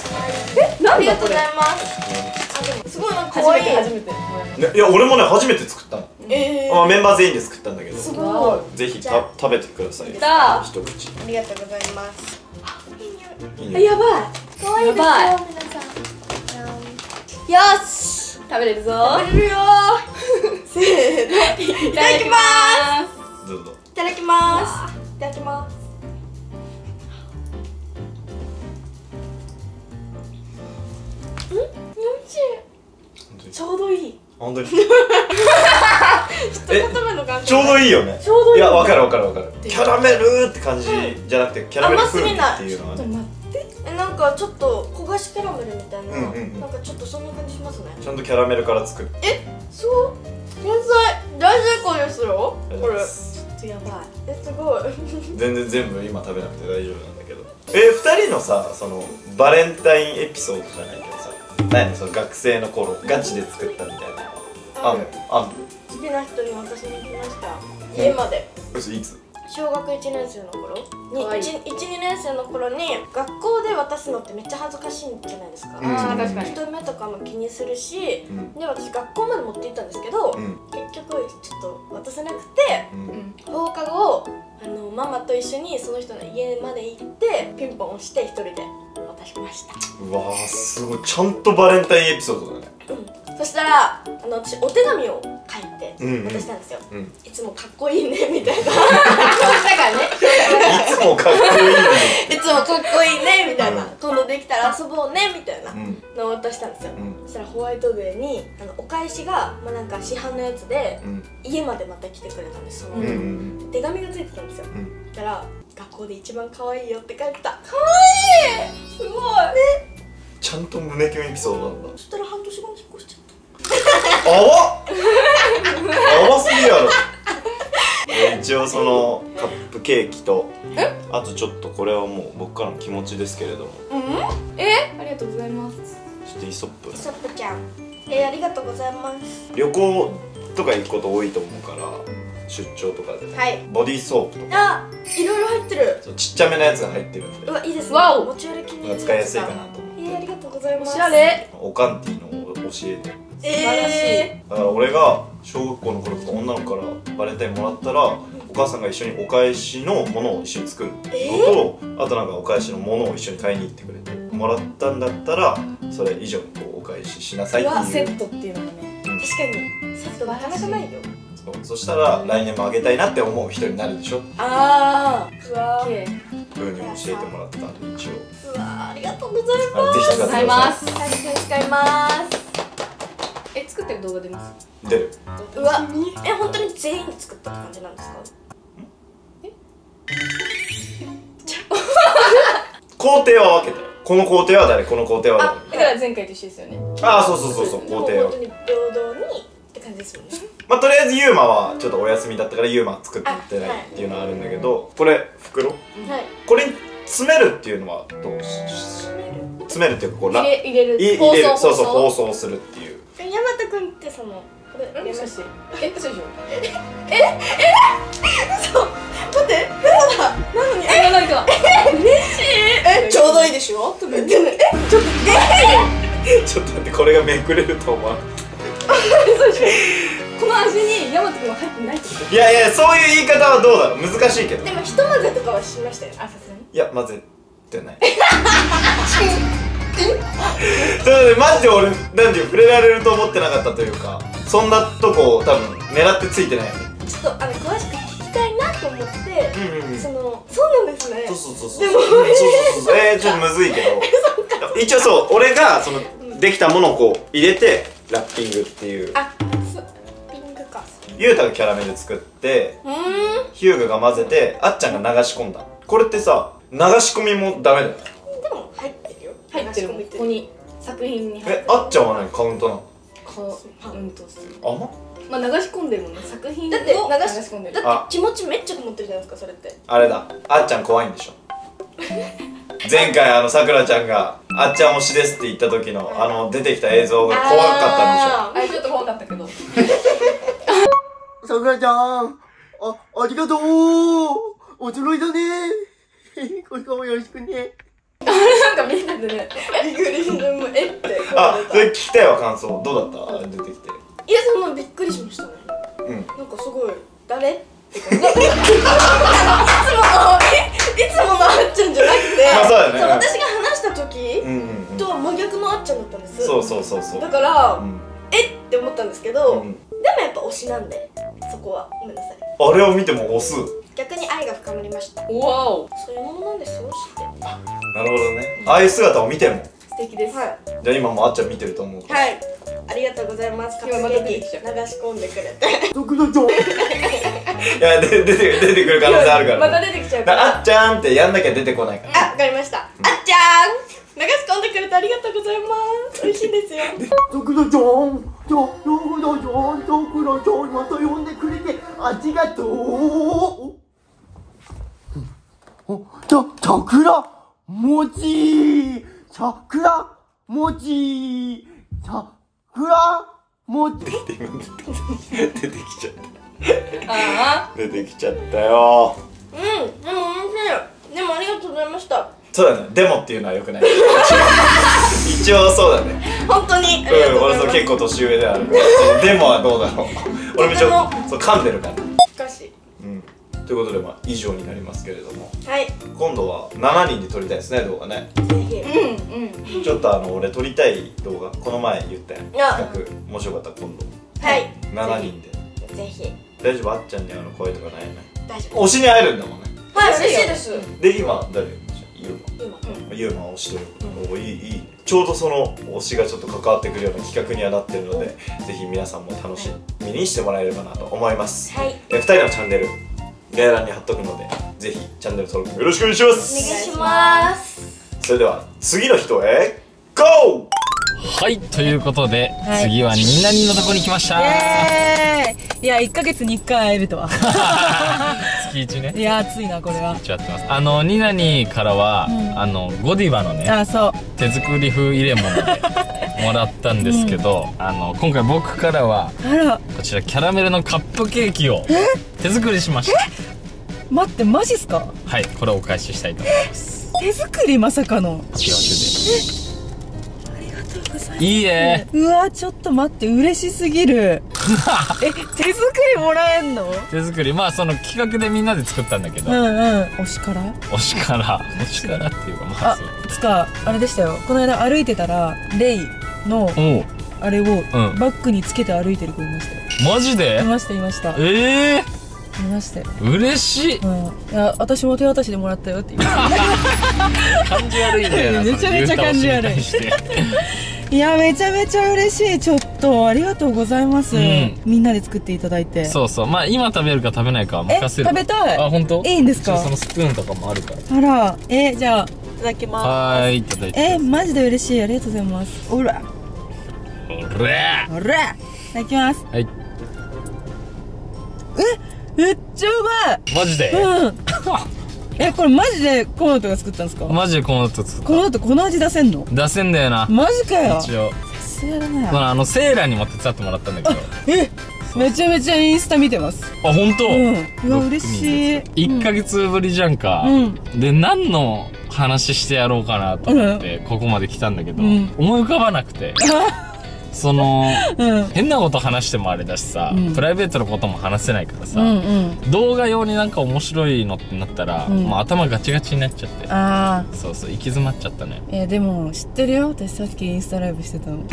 え、ありがとうございます。あ、でもすごいなんか可愛い。 初めていや、俺もね初めて作ったの。 ええ。メンバー全員で作ったんだけど、 すごい。 ぜひた食べてください。一口。 ありがとうございます。 いい匂い。 やばい。 可愛いですよ、皆さん。よし。 食べれるぞ。 食べれるよ。せーの。いただきます。 どうぞ。 いただきます。いただきます。ん？おいしい。ちょうどいい。 本当に。 一言目の感じ。 ちょうどいいよね。 ちょうどいい。 いや、わかるわかるわかる。キャラメルって感じじゃなくて、キャラメル風味っていうのはね。 え、なんかちょっと焦がしキャラメルみたいな、なんかちょっとそんな感じしますね。 ちゃんとキャラメルから作る。 え、そう天才大成功ですよこれ。ちょっとやばい。え、すごい。 全然全部今食べなくて大丈夫なんだけど、え、二人のさ、そのバレンタインエピソードじゃないけどさ、何その学生の頃ガチで作ったみたいなあんのあんの好きな人に渡しに来ました。家まで。 嘘、いつ？ 小学いちねん生の頃にかわいいいち、にねん生の頃に学校で渡すのってめっちゃ恥ずかしいんじゃないですか。 ああ確かに。 人目とかも気にするし、 うん、 で私学校まで持って行ったんですけど、 うん、 結局ちょっと渡せなくて、 うん、 放課後あのママと一緒にその人の家まで行ってピンポン押して一人で渡しました。 うわーすごい、ちゃんとバレンタインエピソードだね。 うん、そしたらあの私お手紙を書いて渡したんですよ、 うんうん、 いつもかっこいいねみたいなだからねいつもかっこいいねいつもかっこいいねみたいな、うん、今度できたら遊ぼうねみたいなのを渡したんですよ、うん、そしたらホワイトデーにあのお返しが、まあ、なんか市販のやつで、うん、家までまた来てくれたんです。その、うん、手紙がついてたんですよ、うん、だから学校で一番可愛いよって書いてた。可愛いすごいね。 ちゃんと胸キュンエピソードなんだ。 そしたら半年後に引っ越しちゃった。 あわっあわすぎやろ一応そのカップケーキとあとちょっとこれはもう僕からの気持ちですけれども、 うん、えありがとうございます。 ちょっとイソップイソップちゃんえありがとうございます。 旅行とか行くこと多いと思うから出張とかで、 はい、 ボディーソープとかあいろいろ入ってる。 ちっちゃめのやつが入ってるんで、 うわいいですね。 わお持ち歩きに使いやすいかなと思う。 えー、ありがとうございます。 おしゃれ。 おかんティの教えで、 えー、素晴らしい。 だから俺が小学校の頃とか女の子からバレンタインもらったらお母さんが一緒にお返しのものを一緒に作るのと、えー、あとなんかお返しのものを一緒に買いに行ってくれて、もらったんだったらそれ以上にこうお返ししなさいっていう。 セットっていうのがね、 うん、確かにセットなかなかないよ。 そう、そしたら来年もあげたいなって思う人になるでしょ。 あーうわーふうに教えてもらったんで一応。 うわーありがとうございます。 ぜひ使ってください。 大切に使います。 え作ってる動画出ます？ 出る。 うわえ本当に全員で作ったって感じなんですか？え工程は分けてる。この工程は誰、この工程は誰。 だから前回と一緒ですよね。 ああそうそうそうそう、工程を本当に平等にって感じですもんね。 まあとりあえずユーマはちょっとお休みだったからユーマ作ってないっていうのはあるんだけど、これ袋、はい、これに詰めるっていうのはどうし詰めるっていうかこう入れ入れる入れるそうそう包装するっていう。 山田君ってそのこれもしもしえそうでしょえええ嘘待って嘘だなのにえなんかえ嬉しいえちょうどいいでしょとか言ってえちょっとえちょっと待って、これがめくれると思わんそうでしょ。この味にヤマト君は入ってないってこと？ いやいや、そういう言い方はどうだろう、難しいけど。 でもひと混ぜとかはしましたよ。 あ、さすがに。 いや混ぜてないそれでマジで俺なんていう触れられると思ってなかったというか、そんなとこ多分狙ってついてないよね。 ちょっとあの詳しく聞きたいなと思って、 うんうん、 そのそうなんですね。 そうそうそうそう。 でもそうそうそう、えー、ちょっとむずいけど一応そう、俺がそのできたものをこう入れてラッピングっていう。 あ、そうピンクか。 ゆうたがキャラメル作ってうんヒューガが混ぜてあっちゃんが流し込んだ。これってさ流し込みもダメだよね。 でも入ってるよ。 入ってるもん。ここに作品に入ってる。 え、あっちゃんは何カウントなの？ カウントする。 あま？ まあ流し込んでるもんね。作品をだって流し込んでる。 だって気持ちめっちゃこもってるじゃないですかそれって。 あれだ、あっちゃん怖いんでしょ前回あのさくらちゃんがあっちゃん推しですって言った時のあの出てきた映像が怖かったんでしょ。 あれちょっと怖かったけど。 さくらちゃん、あ、ありがとう。お揃いだね。これからもよろしくね。 なんか見えたんでね。 びっくりしたもうえってあ、それ聞きたいわ感想。どうだった？あれ出てきて。 いやそんなびっくりしましたね。 うん。 なんかすごい誰って感じ。いつものいつものあっちゃんじゃなくて、 まあそうだよね。 私が話した時うんうんうんとは真逆のあっちゃんだったんです。 そうそうそうそう。 だからうんえって思ったんですけど、 うんでもやっぱ推しなんでそこはごめんなさい。 あれを見ても押す。 逆に愛が深まりました。 わお。 そういうものなんですよ推しって。 なるほどね。ああいう姿を見ても。 素敵です。 はい。 じゃあ今もあっちゃん見てると思うから。 はい。ありがとうございます。カップケーキ流し込んでくれて。 さくらちゃん。 いやで出て出てくる可能性あるからね。 また出てきちゃうから。 あっちゃんってやんなきゃ出てこないから。 あ、わかりました。あっちゃん。流し込んでくれてありがとうございます。美味しいですよ。 さくらちゃん。じゃあ、さくらちゃん、さくらちゃん、また呼んでくれてありがとう。さ、さくらもちさくらもちさくらもち出てきちゃった。 ああ。 出てきちゃったよ。 うんでも面白い。でもありがとうございました。 そうだね、でもっていうのはよくない。一応そうだね。 本当にありがとううん、俺ございます。 と結構年上であるからそのでもはどうだろう。俺も一応そう噛んでるから。 しかしうんということで、まあ以上になりますけれども、 はい今度はしちにんで撮りたいですね、動画ね。 ぜひ。 うんうんちょっとあの俺撮りたい動画この前言ったやん。企画面白かったら今度はいしちにんで。 ぜひ。 大丈夫？あっちゃんにあの声とかないよね。 大丈夫。 推しに会えるんだもんね。 はい嬉しいです。 で今誰？ユーマ。 今ユーマ推しということで、おいいいいちょうどその推しがちょっと関わってくるような企画にはなってるので、ぜひ皆さんも楽しみにしてもらえればなと思います。 はいえふたりのチャンネル概要欄に貼っとくので、ぜひチャンネル登録よろしくお願いしまお願いす。 します。 それでは次の人へゴー。 はいということで、 はい次はニンナニンのとこに来ました。 イエーイ。いやいっかげつにいっかい会えるとは。 月一ねいや暑いなこれは。 やってます。あのニナニからは、 うんあのゴディバのねあそう手作り風入れ物でもらったんですけど、あの今回僕からはあらこちらキャラメルのカップケーキを手作りしました。 待ってマジっすか。 はい、これをお返ししたいと思います。 手作りまさかの。 手作ありがとうございます。 りでいいね。 うわちょっと待って嬉しすぎる。え手作りもらえんの。 手作り、まあその企画でみんなで作ったんだけど、 うんうん推しから推しから推しからっていうか、まああそうつかあれでしたよ。この間歩いてたらレイのおうあれをんバッグにつけて歩いてる子いましたよ。 マジでいましたいましたいええましたよ。 ー、嬉しい。 うんいや私も手渡しでもらったよって言う。 感じ悪いんだよな。 めちゃめちゃ感じ悪いその言うた推しに対していやめちゃめちゃ嬉しい。ちょっとありがとうございます、 んみんなで作っていただいて。 そうそう、まあ今食べるか食べないかは任せる。 え食べたい。 あ、本当？ いいんですか。 そのスプーンとかもあるから。 あらえじゃあいただきます。 はーい、いただいて。 えマジで嬉しい。ありがとうございます。おらうらおらいただきます。 はい。 えめっちゃうマジでまい。うんえこれマジでコーナトが作ったんですか。 マジでこの後作っこの後この味出せんの。 た。出せんだよな。 マジかよ。 一応。 さすがだそな。 のあの、セーラーにも手伝ってもらったんだけど。 えめちゃめちゃインスタ見てます。 あ、本当？ うんうわ嬉しい。 いっかげつぶりじゃんか。 うんで、何の話してやろうかなと思って、ここまで来たんだけど、 うん思い浮かばなくて。その、 うん変なこと話してもあれだしさ、 うんプライベートのことも話せないからさ、 うんうん動画用になんか面白いのってなったら、 うんもう頭ガチガチになっちゃって、 ああそうそう行き詰まっちゃったね。 えでも知ってるよ。私さっきインスタライブしてたの。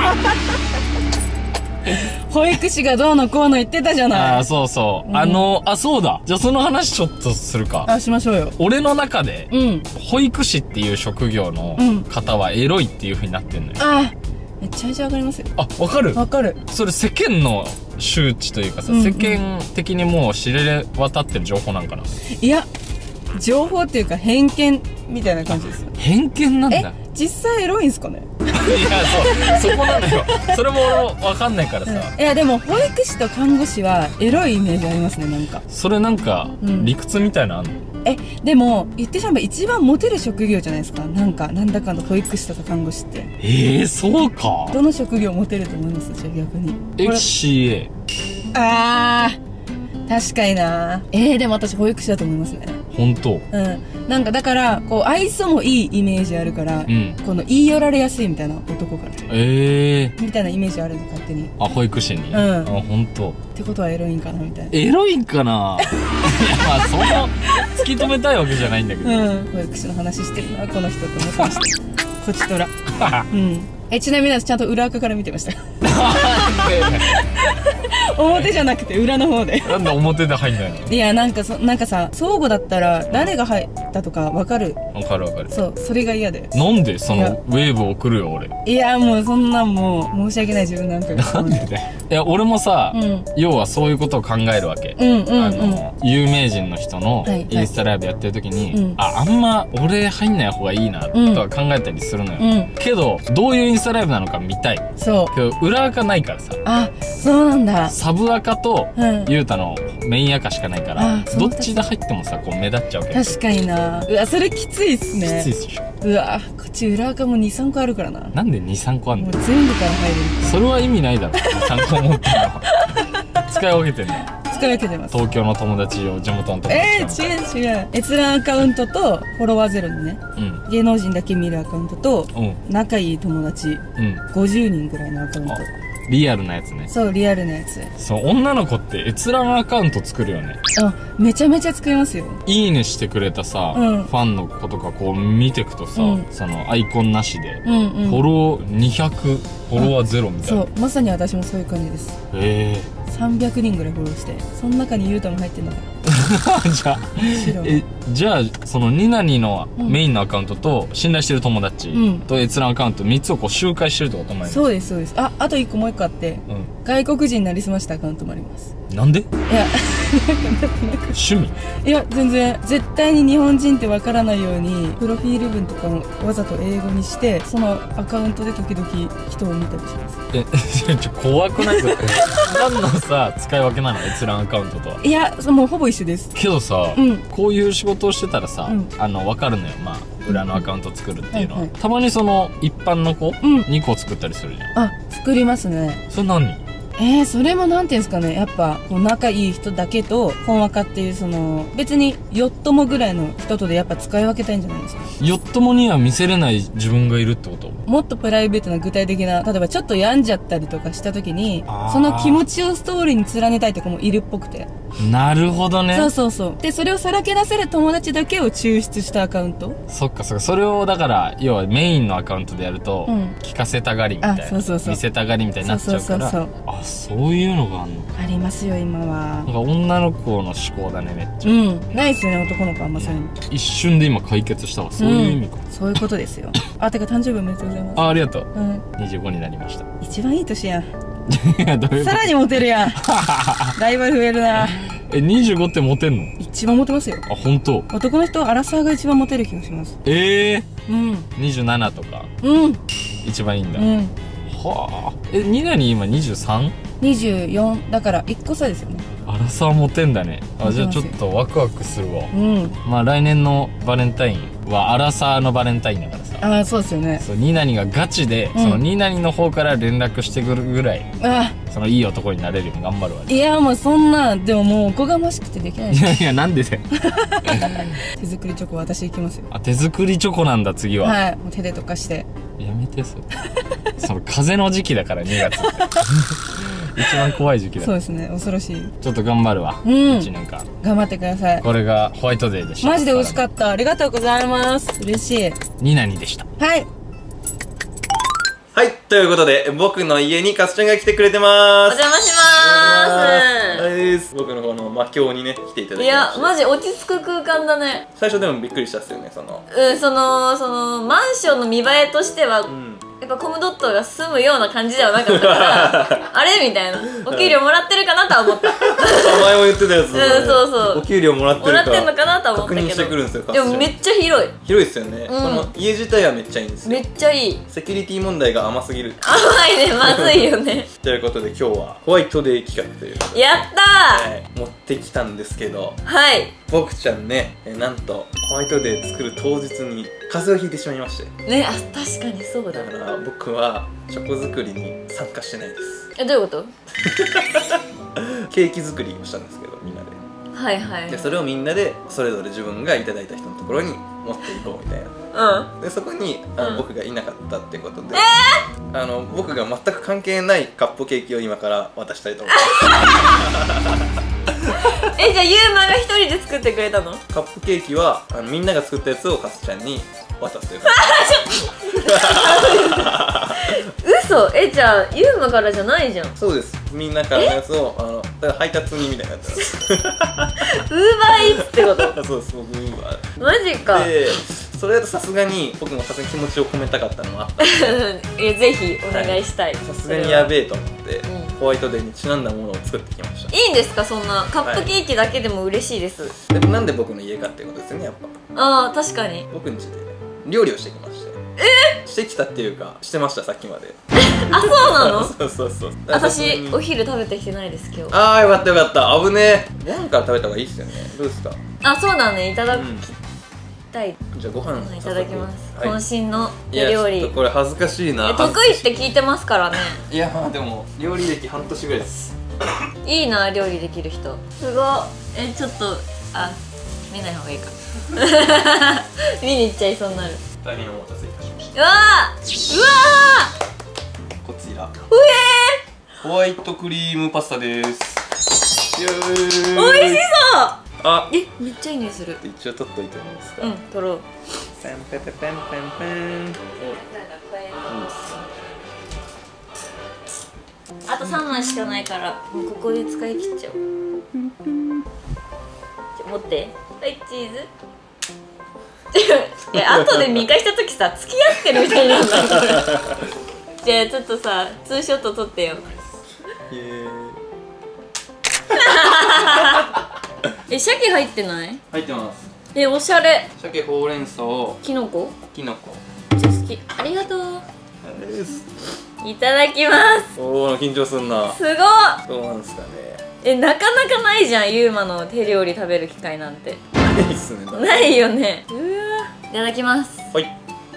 保育士がどうのこうの言ってたじゃあない。 あそうそう、 うんあのあそうだ、じゃあその話ちょっとするか。 あしましょうよ。 俺の中でうん保育士っていう職業のうん方はエロいっていう風になってんのよ。 あめちゃめちゃわかりますよ。 あ、わかる？ わかる。 それ世間の周知というかさ、 うんうん世間的にもう知れ渡ってる情報なんかな。 いや情報っていうか偏見みたいな感じですよ。 偏見なんだ。 え実際エロいんすかね。 いやそうそこなのよ。それも俺もわかんないからさ、 いやでも保育士と看護師はエロいイメージありますね。なんかそれなんかうん理屈みたいなのあんの？ えでも言ってしまえば一番モテる職業じゃないですか。なんかなんだかの保育士とか看護師ってえー、そうか。 どの職業モテると思います。じゃあ逆にこれエフシーエあー確かにな。えー、でも私保育士だと思いますね。 ー、本当。 うんなんかだからこう愛想もいいイメージあるから、 うんこの言い寄られやすいみたいな男からええみたいなイメージあるの勝手に。っー、あ、保育士に。 うんあ、本当。 てことはエロいんかなみたいな。 エロいんかな。いやまあそんな突き止めたいわけじゃないんだけど。 うん保育士の話してるなこの人って思ってました。こちとらうんえちなみに私ちゃんと裏垢から見てました表じゃなくて裏の方で。 なんで表で入んないの？ いやなんかそなんかさ相互だったら誰が入ったとか分かる。 わかるわかる。 そうそれが嫌で。 なんでそいやのウェーブを送るよ俺。 いやもうそんなんもう申し訳ない自分なんかが。 なんでだよ。いや俺もさ、 うん要はそういうことを考えるわけ。 うんうんあうんの有名人の人のはいインスタライブやってる時に、 うんああんま俺入んない方がいいなうんとは考えたりするのよ、 うんけどどういうインスタライブなのか見たいそうけど裏垢ないからさ、 あそうなんだ。 サブ垢とうんゆうたのメイン垢しかないから、 あそうどっちで入ってもさこう目立っちゃうけど確かにな。うわそれきついっすね。 きついっしょ。 うわこっち裏垢もにさんこあるからな。もなんでにさんこあんうの？ 全部から入れる。 それは意味ないだろ。にさんこ持ってんの使い分けてんの。 使い分けてます。 東京の友達を地元の友達えー、違う違う。閲覧アカウントとフォロワーゼロのね、うん、芸能人だけ見るアカウントと、うん、仲いい友達、うん、ごじゅうにんぐらいのアカウント。 リアルなやつね。 そう、リアルなやつ。 そう、女の子って閲覧アカウント作るよね。 あ、めちゃめちゃ作りますよ。 いいねしてくれたさ、うん、ファンの子とかこう見てくとさ、うん、そのアイコンなしで、うんうん、フォローにひゃく、フォロワーゼロみたいな。 そう、まさに私もそういう感じです。へえ。さんびゃくにんぐらいフォローして、その中にゆうたも入ってんのかじゃあえじゃあそのニナニのメインのアカウントと信頼してる友達と閲覧アカウントみっつをこう周回してるってこともあります。 そうですそうです。あ、あといっこもういっこあって、うん、外国人になりすましたアカウントもあります。 なんで？いや趣味？ いや全然絶対に日本人ってわからないようにプロフィール文とかもわざと英語にしてそのアカウントで時々人を見たりします。 えちょ怖くない？何のさ使い分けなの閲覧アカウントとは。 いやもうほぼ一緒です。 けどさ、うん、こういう仕事をしてたらさ、うん、あの分かるのよ。まあ裏のアカウント作るっていうのは、はいはい、たまにその一般の子、うん、にこ作ったりするじゃん。 あ、作りますね。 それ何？ えー、それもなんていうんですかね、やっぱこう仲いい人だけと本若っていうその別によっともぐらいの人とでやっぱ使い分けたいんじゃないですか。 よっともには見せれない自分がいるってこと？ もっとプライベートな具体的な、例えばちょっと病んじゃったりとかした時にその気持ちをストーリーに連ねたいとかもいるっぽくて。 なるほどね。 そうそうそう。でそれをさらけ出せる友達だけを抽出したアカウント。 そっかそっか。それをだから要はメインのアカウントでやると、うん、聞かせたがりみたいな、そうそうそう、見せたがりみたいになっちゃうから。そうそうそうそう。あ、そういうのがあんのか。 ありますよ今は。 なんか女の子の思考だねめっちゃ。 うん。ないっすよね男の子あんまそういうの。 一瞬で今解決したわ。そういう意味か。 うん、そういうことですよ。あ、てか誕生日おめでとうございます。 あ、ありがとう。うん。にじゅうごになりました。 一番いい年やん。さらにモテるやん。ライバル増えるな。 え、にじゅうごってモテんの？ 一番モテますよ。 あ、本当。 男の人アラサーが一番モテる気がします。 ええー。うん。にじゅうななとか。うん。一番いいんだ。うん。はあ。え、ニナに今にじゅうさん？ にじゅうよんだからいっこ差ですよね。 アラサーモテんだね。あ、じゃあちょっとワクワクするわ。うん。まあ来年のバレンタインはアラサーのバレンタインだからさ。 ああ、そうですよね。 そう、ニナニがガチで、うん、そのニナニの方から連絡してくるぐらい、あそのいい男になれるように頑張るわ。 いやもうそんな、でももうおこがましくてできない。 いやいや、なんでだよ。 手作りチョコ私いきますよ。 あ、手作りチョコなんだ次は。 はい、もう手で溶かして。 やめてそれ。その風邪の時期だからにがつ。一番怖い時期だ。 そうですね、恐ろしい。 ちょっと頑張るわ。うん。いちねんかん。 頑張ってください。 これがホワイトデーでした。 マジで美味しかった。ありがとうございます。嬉しい。 ニナニでした。 はい。 はい、ということで、僕の家にカスちゃんが来てくれてまーす。 お邪魔しまーす。僕の方の魔境にね、来ていただきました。 いや、マジ落ち着く空間だね。 最初でもびっくりしたっすよね、その。 うん、その、その、マンションの見栄えとしては、うんやっぱコムドットが住むような感じではなかったからあれみたいなお給料もらってるかなとは思った前も言ってたやつ、ね、 うん、そうそうお給料もらってるかもらってんのかなとは思ったけど確認してくるんですよ。 でもめっちゃ広い広いですよね、うん、その家自体はめっちゃいいんですよ。 めっちゃいい。 セキュリティ問題が甘すぎる。 甘いね、まずいよねということで今日はホワイトデー企画というやったー、 はい、持ってきたんですけど、 はい僕ちゃんね、えなんとホワイトデー作る当日に風邪をひいてしまいましてね。あ、確かにそうだ。 だから僕はチョコ作りに参加してないです。 え、どういうこと？ ケーキ作りをしたんですけどみんなで。 はいはい。 でそれをみんなでそれぞれ自分がいただいた人のところに持っていこうみたいな。うん。でそこにあの、うん、僕がいなかったってことで、えー、あの僕が全く関係ないカップケーキを今から渡したいと思います。 え、じゃあユーマが一人で作ってくれたの？ カップケーキはあのみんなが作ったやつをカスちゃんに渡すというか。 嘘？え、じゃあユーマからじゃないじゃん。 そうです。みんなからのやつをあのだから配達人みたいになってます。 ウーバーイーツってこと？ そうです。僕ウーバー。 マジか。 でそれだとさすがに僕もさすがに気持ちを込めたかったのもあったんでいやぜひお願いしたい。 さすがにやべえと思って、うん、ホワイトデーにちなんだものを作ってきました。 いいんですかそんなカップケーキだけでも嬉しいです、 はい、でなんで僕の家かっていうことですよねやっぱ。 ああ確かに僕ん家で料理をしてきました。えしてきたっていうかしてましたさっきまで。 あ、そうなの？ そうそうそう。 私お昼食べてきてないです今日。 ああよかったよかった。危ねえ。ご飯から食べた方がいいっすよね。どうですか？ あ、そうだね、いただきたい、 うん、じゃあご飯いただきます、はい、渾身の手料理。 これ恥ずかしいな。 得意って聞いてますからね。 いやまあでも料理歴半年ぐらいです。 いいな料理できる人。すごい。えちょっとあ見ない方がいいか見に行っちゃいそうになる。 大変お待たせいたしましうわーうわた。こちらーうホワイトクリームパスタです。イエーイ。 えー、おいしそう。 あえめっちゃいい匂いする。 一応取っといてもいいですか。 うん取ろう。 ペンペペペンペンペン。 あとさんまいしかないからもうここで使い切っちゃおう。じゃ持ってはいチーズえ後で見返した時さ付き合ってるみたいになるんだじゃあちょっとさツーショット撮ってよイエーイえ鮭入ってない？ 入ってます。 えおしゃれ。 鮭ほうれん草きのこきのこめっちゃ好き。ありがとう。いただきます。 おお緊張すんな。 すごい。 どうなんですかね。 えなかなかないじゃんゆうまの手料理食べる機会なんてないっすね。 ないよね。うわいただきます。 はい。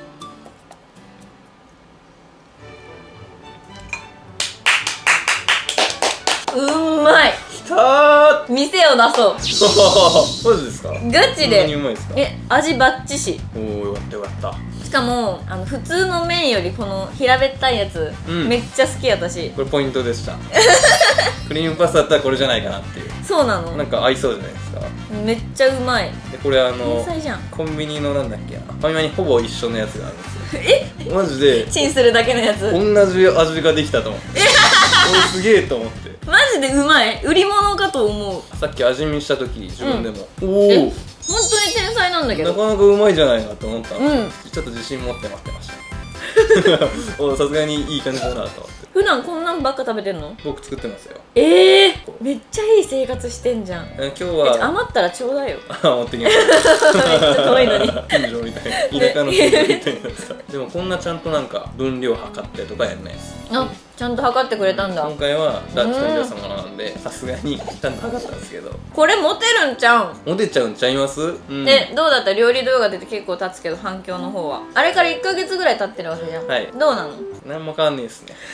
うんまい。 きたー。 店を出そうマジですか。 ガチで。 そんなにうまいですか。 え味バッチシ。 おおよかったよかった。 しかもあの普通の麺よりこの平べったいやつ、うん、めっちゃ好き私。 これポイントでしたクリームパスタだったらこれじゃないかなっていう。 そうなの。 なんか合いそうじゃないですか。 めっちゃうまい。 でこれあの天才じゃん。 コンビニのなんだっけなファミマにほぼ一緒のやつがあるんですよえマジでチンするだけのやつ同じ味ができたと思って俺すげえと思ってマジでうまい。売り物かと思う。 さっき味見した時自分でも、 うん、 おお本当に天才なんだけどなかなかうまいじゃないなと思ったんですよ、 うん、 ちょっと自信持って待ってましたおさすがにいい感じだなと思って。 普段こんなんばっか食べてんの？ 僕作ってますよ。 ええー、めっちゃいい生活してんじゃん。 え今日は余ったらちょうだいよ。 あ持ってきましためっちゃ遠いのに近所みたいな田舎の近所みたいなさでもこんなちゃんとなんか分量測ってとかやんないです。 あちゃんと測ってくれたんだ。 今回はランチと皆様なんでさすがにちゃんと測ったんですけどこれモテるんちゃうん？ モテちゃうんちゃいます？うん、 でどうだった？料理動画出て結構経つけど反響の方はあれからいっかげつぐらい経ってるわけじゃん。 はい。 どうなの？ 何も変わんねえっすね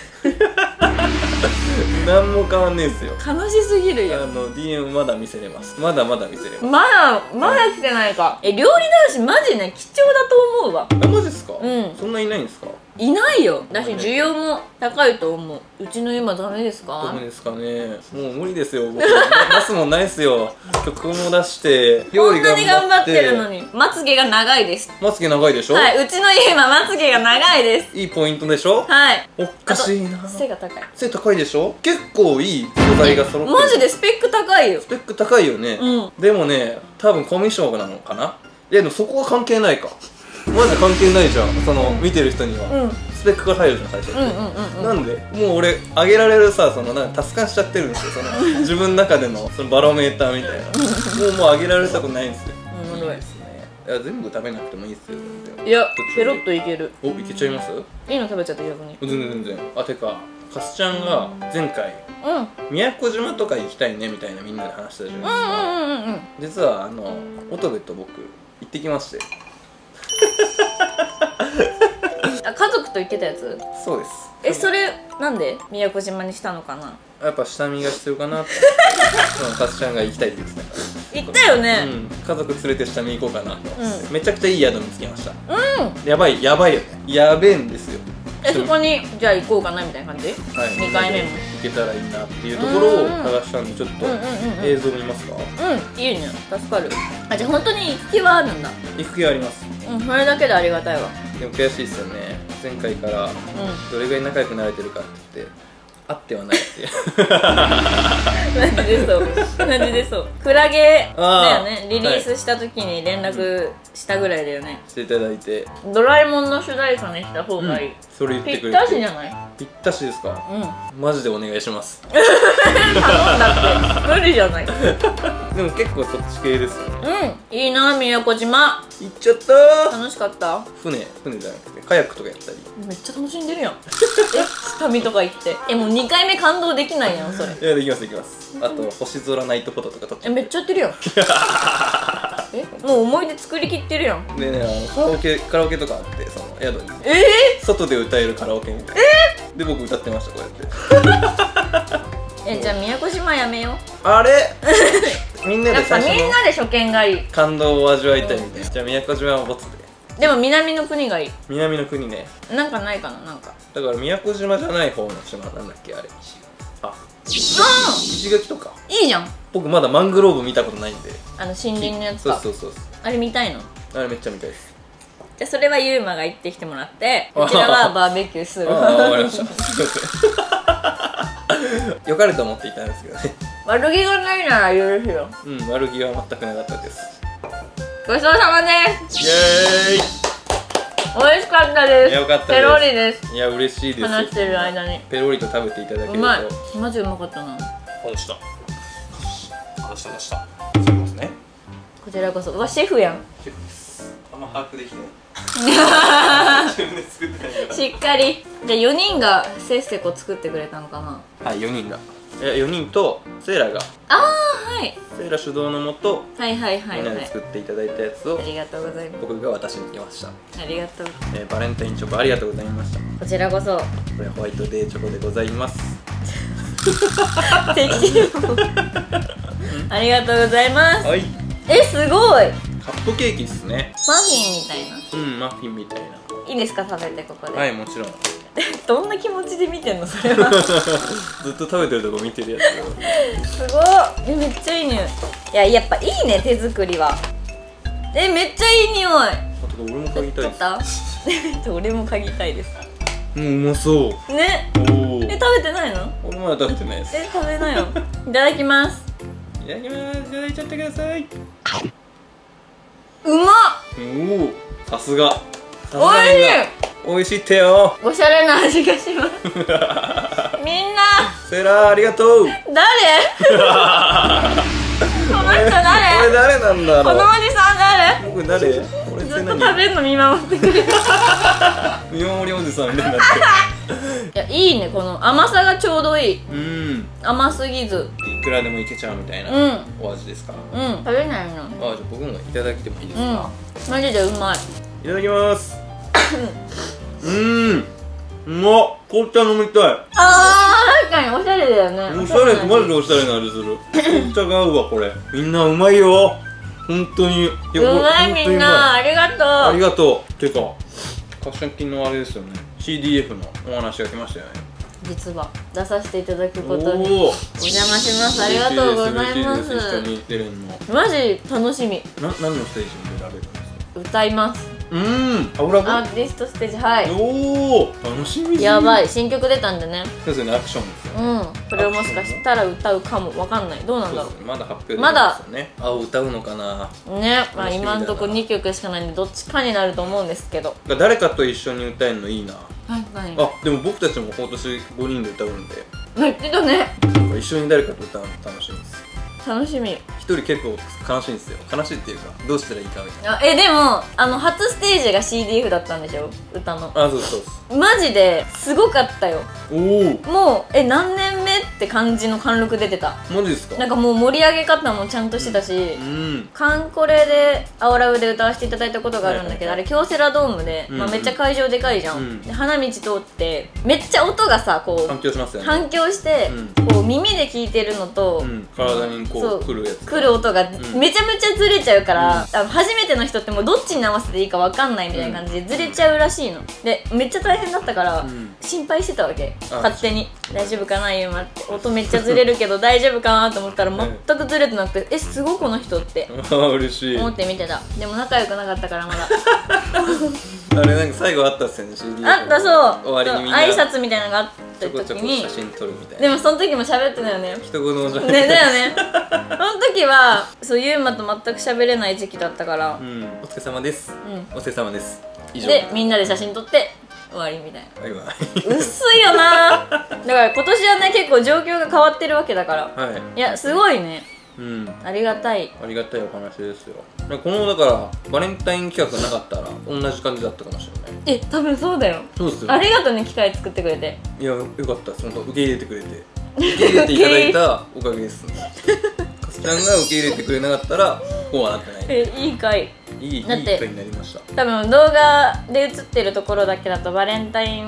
何も変わんねえっすよ。 悲しすぎるよ。 あの ディーエム まだ見せれます。まだまだ見せれます。 まだまだ来てないか。え料理男子マジね貴重だと思うわ。 あマジですか？ うんそんないないんですか？ いないよ。だし需要も高いと思う。うちの今ダメですか？ ダメですかね。もう無理ですよ僕出すもんないっすよ。曲も出して料理こんなに頑張ってるのにまつげが長いです。 まつげ長いでしょ？ はい、うちの家今まつげが長いです。 いいポイントでしょ？ はい。 おかしいな。 背が高い。 背高いでしょ？結構いい素材が揃ってる。 マジでスペック高いよ。 スペック高いよね。 うん。 でもね多分コミュ障なのかな。いやでもそこは関係ないか。マジで関係ないじゃん。その、うん、見てる人には、うん、スペックから入るじゃん最初って。なんでもう俺上げられるさそのなんか達観しちゃってるんですよ。その自分の中でのそのバロメーターみたいな。もうもう上げられたくないんですよ。 おもろいですね。いや全部食べなくてもいいですよ全然。 いやペロッといける。 おいけちゃいます？ いいの食べちゃった逆に。 全然全然。あてかカスちゃんが前回、うん、宮古島とか行きたいねみたいなみんなで話したじゃないですか。実はあの乙部と僕行ってきましてあ家族と行ってたやつ？ そうです。 えそれなんで宮古島にしたのかな？ やっぱ下見が必要かなってカスちゃんが行きたいって言ってたから行ったよね、 うん、家族連れて下見行こうかなと、 うん、 めちゃくちゃいい宿見つけました。 うんやばいやばいよね。やべえんですよ。 えそこにじゃあ行こうかなみたいな感じ？はいにかいめも行けたらいいなっていうところを探したんでちょっと映像見ますか？ うんいいね助かる。あじゃあ本当に行く気はあるんだ。 行く気はあります。 うんそれだけでありがたいわ。 でも悔しいですよね。前回からどれぐらい仲良くなれてるかって言って会ってはないっていうマジでそうマジでそうクラゲだよね。リリースした時に連絡したぐらいだよね、 していただいてドラえもんの主題歌にした方がいい、うん、 それ言ってくれてぴったしじゃない？ ぴったしですか？うんマジでお願いします頼んだって無理じゃないでも結構そっち系ですよね。 うんいいな宮古島行っちゃったー。 楽しかった。 船船じゃなくてカヤックとかやったりめっちゃ楽しんでるやんえ下見とか行ってえもうにかいめ感動できないやんそれ。 いやできますできます。あと星空ナイトフォトとか撮っちゃってえめっちゃやってるやんえもう思い出作りきってるやん。 でねあのカラオケカラオケとかあってその宿にえー、 外で歌えるカラオケみたいな、えー、で僕歌ってましたこうやってえ、じゃあ宮古島やめよう。 あれみんなやっぱみで最初のんなで初見がいい。 感動を味わいたいみたいな。じゃあ宮古島はボツで。 でも南の国がいい。 南の国ね。 なんかないかな、なんか。 だから宮古島じゃない方の島なんだっけあれ。あ、石垣とか。 いいじゃん。 僕まだマングローブ見たことないんで。 あの森林のやつか。 そうそうそう。 あれ見たいの？ あれめっちゃ見たいです。 じゃあそれはユーマが行ってきてもらって、こちらはバーベキューする。 ああ、わかりました。すいません。よかれと思っていたんですけどね。 悪気がないなら許すよ。 うん、悪気は全くなかったです。 ごちそうさまです。 イエーイ。 美味しかったです。 よかったです。 ペロリです。 いや嬉しいです。 話してる間にペロリと食べていただけると。 うまい。マジうまかったな。 おした。おしたおした。そうますね。 こちらこそ。うわ、シェフやん。 シェフです。あんま把握できない。自分で作ってないから。 しっかり。じゃあよにんがせっせこ作ってくれたのかな。 はい、よにんが。いや、よにんとセイラが。 ああ、はい。 セイラ主導のもと。 はいはいはいはい。 みんなで作っていただいたやつを。 ありがとうございます。 僕が渡しに来ました。 ありがとう。 えー、バレンタインチョコありがとうございました。 こちらこそ。 これホワイトデーチョコでございます。 適当。ありがとうございます。 はい。 え、すごい。 カップケーキですね。 マフィンみたいな。 うん、マフィンみたいな。 いいですか、食べてここで。 はい、もちろん。 どんな気持ちで見てんのそれは。 ずっと食べてるとこ見てるやつ。すごい。え、めっちゃいい匂い。いや、やっぱいいね、手作りは。え、めっちゃいい匂い。 あと俺も嗅ぎたいです。 俺も嗅ぎたいです。 うん、うまそう。 ね。 おお。 え、食べてないの？ 俺まだ食べてないです。 え、食べなよ。いただきます。 いただきます。いただいちゃってください。 うまっ。 おお、さすが。 おいしい。 おいしいってよ。 おしゃれな味がします。みんな。 セラーありがとう。 誰？この人誰？ これ誰なんだろう。 このおじさん誰？ 僕誰？俺ずっと食べるの見守ってくれる。 見守りおじさんみたいになって。 いや、いいね、この甘さがちょうどいい。 うん。 甘すぎず。 いくらでもいけちゃうみたいな。 うん。 お味ですか。 うん。食べないの。 あ、じゃあ僕もいただいてもいいですか。 うん。マジでうまい。 いただきます。うん。うまっ。紅茶飲みたい。 あー、確かにおしゃれだよね。 おしゃれ、マジでおしゃれな味する。紅茶が合うわ、これ。みんなうまいよ。本当に。 うまい、みんな。ありがとう。 ありがとう。てか、合唱金のあれですよね。シーディーエフ のお話が来ましたよね。 実は出させていただくことにお邪魔します。ありがとうございます。 一緒に出れるの。 マジ楽しみ。 な、何のステージに出られるんですか。 歌います。 うん。アウラブ。 アーティストステージ、はい。 おお、楽しみ。 やばい、新曲出たんでね。 そうですね、アクションですよ。 うん。これをもしかしたら歌うかもわかんない。どうなんだろう。 まだ発表できないですよね。あ、歌うのかな。 ね、まあ今んとこにきょくしかないんでどっちかになると思うんですけど。 誰かと一緒に歌えるのいいな。 確かに。 あ、でも僕たちも今年ごにんで歌うんで。 言ってたね。 一緒に誰かと歌うの楽しみです。 楽しみ。 一人結構悲しいんですよ。悲しいっていうか、どうしたらいいかみたいな。 あ、え、でもあの初ステージが シーディーエフ だったんでしょ、歌の。 あ、そうそうそう。マジですごかったよ。 おお。 もうえ何年目って感じの貫禄出てた。 マジですか。 なんかもう盛り上げ方もちゃんとしてたし、うん、カンコレで「アオラウ」で歌わせていただいたことがあるんだけど、あれ京セラドームで、まあ、めっちゃ会場でかいじゃん、うん、で花道通ってめっちゃ音がさこう反響しますよね。 反響して、うん、こう耳で聞いてるのと、うん、 体にこうくるやつくる音がめちゃめちゃずれちゃうから、うん、初めての人ってもうどっちに合わせていいか分かんないみたいな感じでずれちゃうらしいので、めっちゃ大変だったから、うん、心配してたわけ、勝手に大丈夫かなユーマって、音めっちゃずれるけど大丈夫かなと思ったら全くずれてなくて、え、すごいこの人って嬉しい思って見てた。でも仲良くなかったからまだあれなんか最後あったっすよね、 シーディーあった。そう終わりにみんな挨拶みたいなのがあった時にちょこちょこ写真撮るみたいな。 でもその時も喋ってたよね。 一言もじゃないね、だよねその時はそうユーマと全く喋れない時期だったから、 うん、お疲れ様です、うん、お疲れ様です、以上でみんなで写真撮って終わりみたいな。 バイバイ薄いよなだから今年はね結構状況が変わってるわけだから、はい、いやすごいね、うん、ありがたいありがたいお話ですよ。このだからバレンタイン企画なかったら同じ感じだったかもしれない。 え、多分そうだよ。 そうですよ。 ありがとうね、機会作ってくれて。 いや、よかったです。本当受け入れてくれて受け入れていただいたおかげですかすちゃんが受け入れてくれなかったらこうはなってない。 え、いい回。 いい、いい回になりました。 多分動画で映ってるところだけだとバレンタイン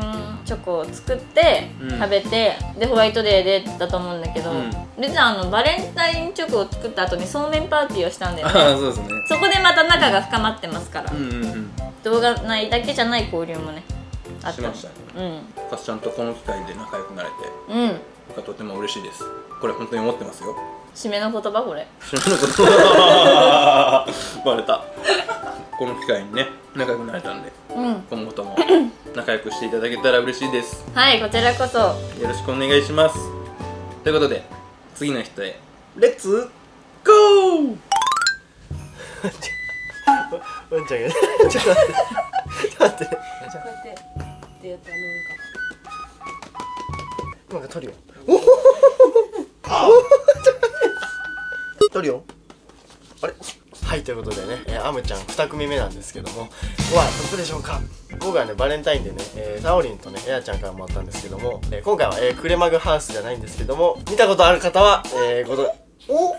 チョコを作ってうん食べて、でホワイトデーでだと思うんだけど、 うん実はあのバレンタインチョコを作った後にそうめんパーティーをしたんだよあね。 あそうですね。 そこでまた仲が深まってますから、 うんうんうん。 動画内だけじゃない交流もねあった。 しましたね。 うんかすちゃんとこの機会で仲良くなれてうん僕はとても嬉しいです。これ本当に思ってますよ。 締めの言葉これ。 締めのことバレた。この機会にね仲良くなれたんで、 うん今後とも仲良くしていただけたら嬉しいです。 はいこちらこそ。 よろしくお願いします。ということで次の人へレッツゴー。 うんちゃんがちょっと待ってちょっと待ってこうやってってやったら乗るかなんか取るよ。おほ取るよ。あれはいということでね、えー、アムちゃんに組目なんですけども、うわどこでしょうか。今回はねバレンタインでね、えー、サオリンとねエアちゃんからもらったんですけども、えー、今回は、えー、クレマグハウスじゃないんですけども、見たことある方は、えー、ごとお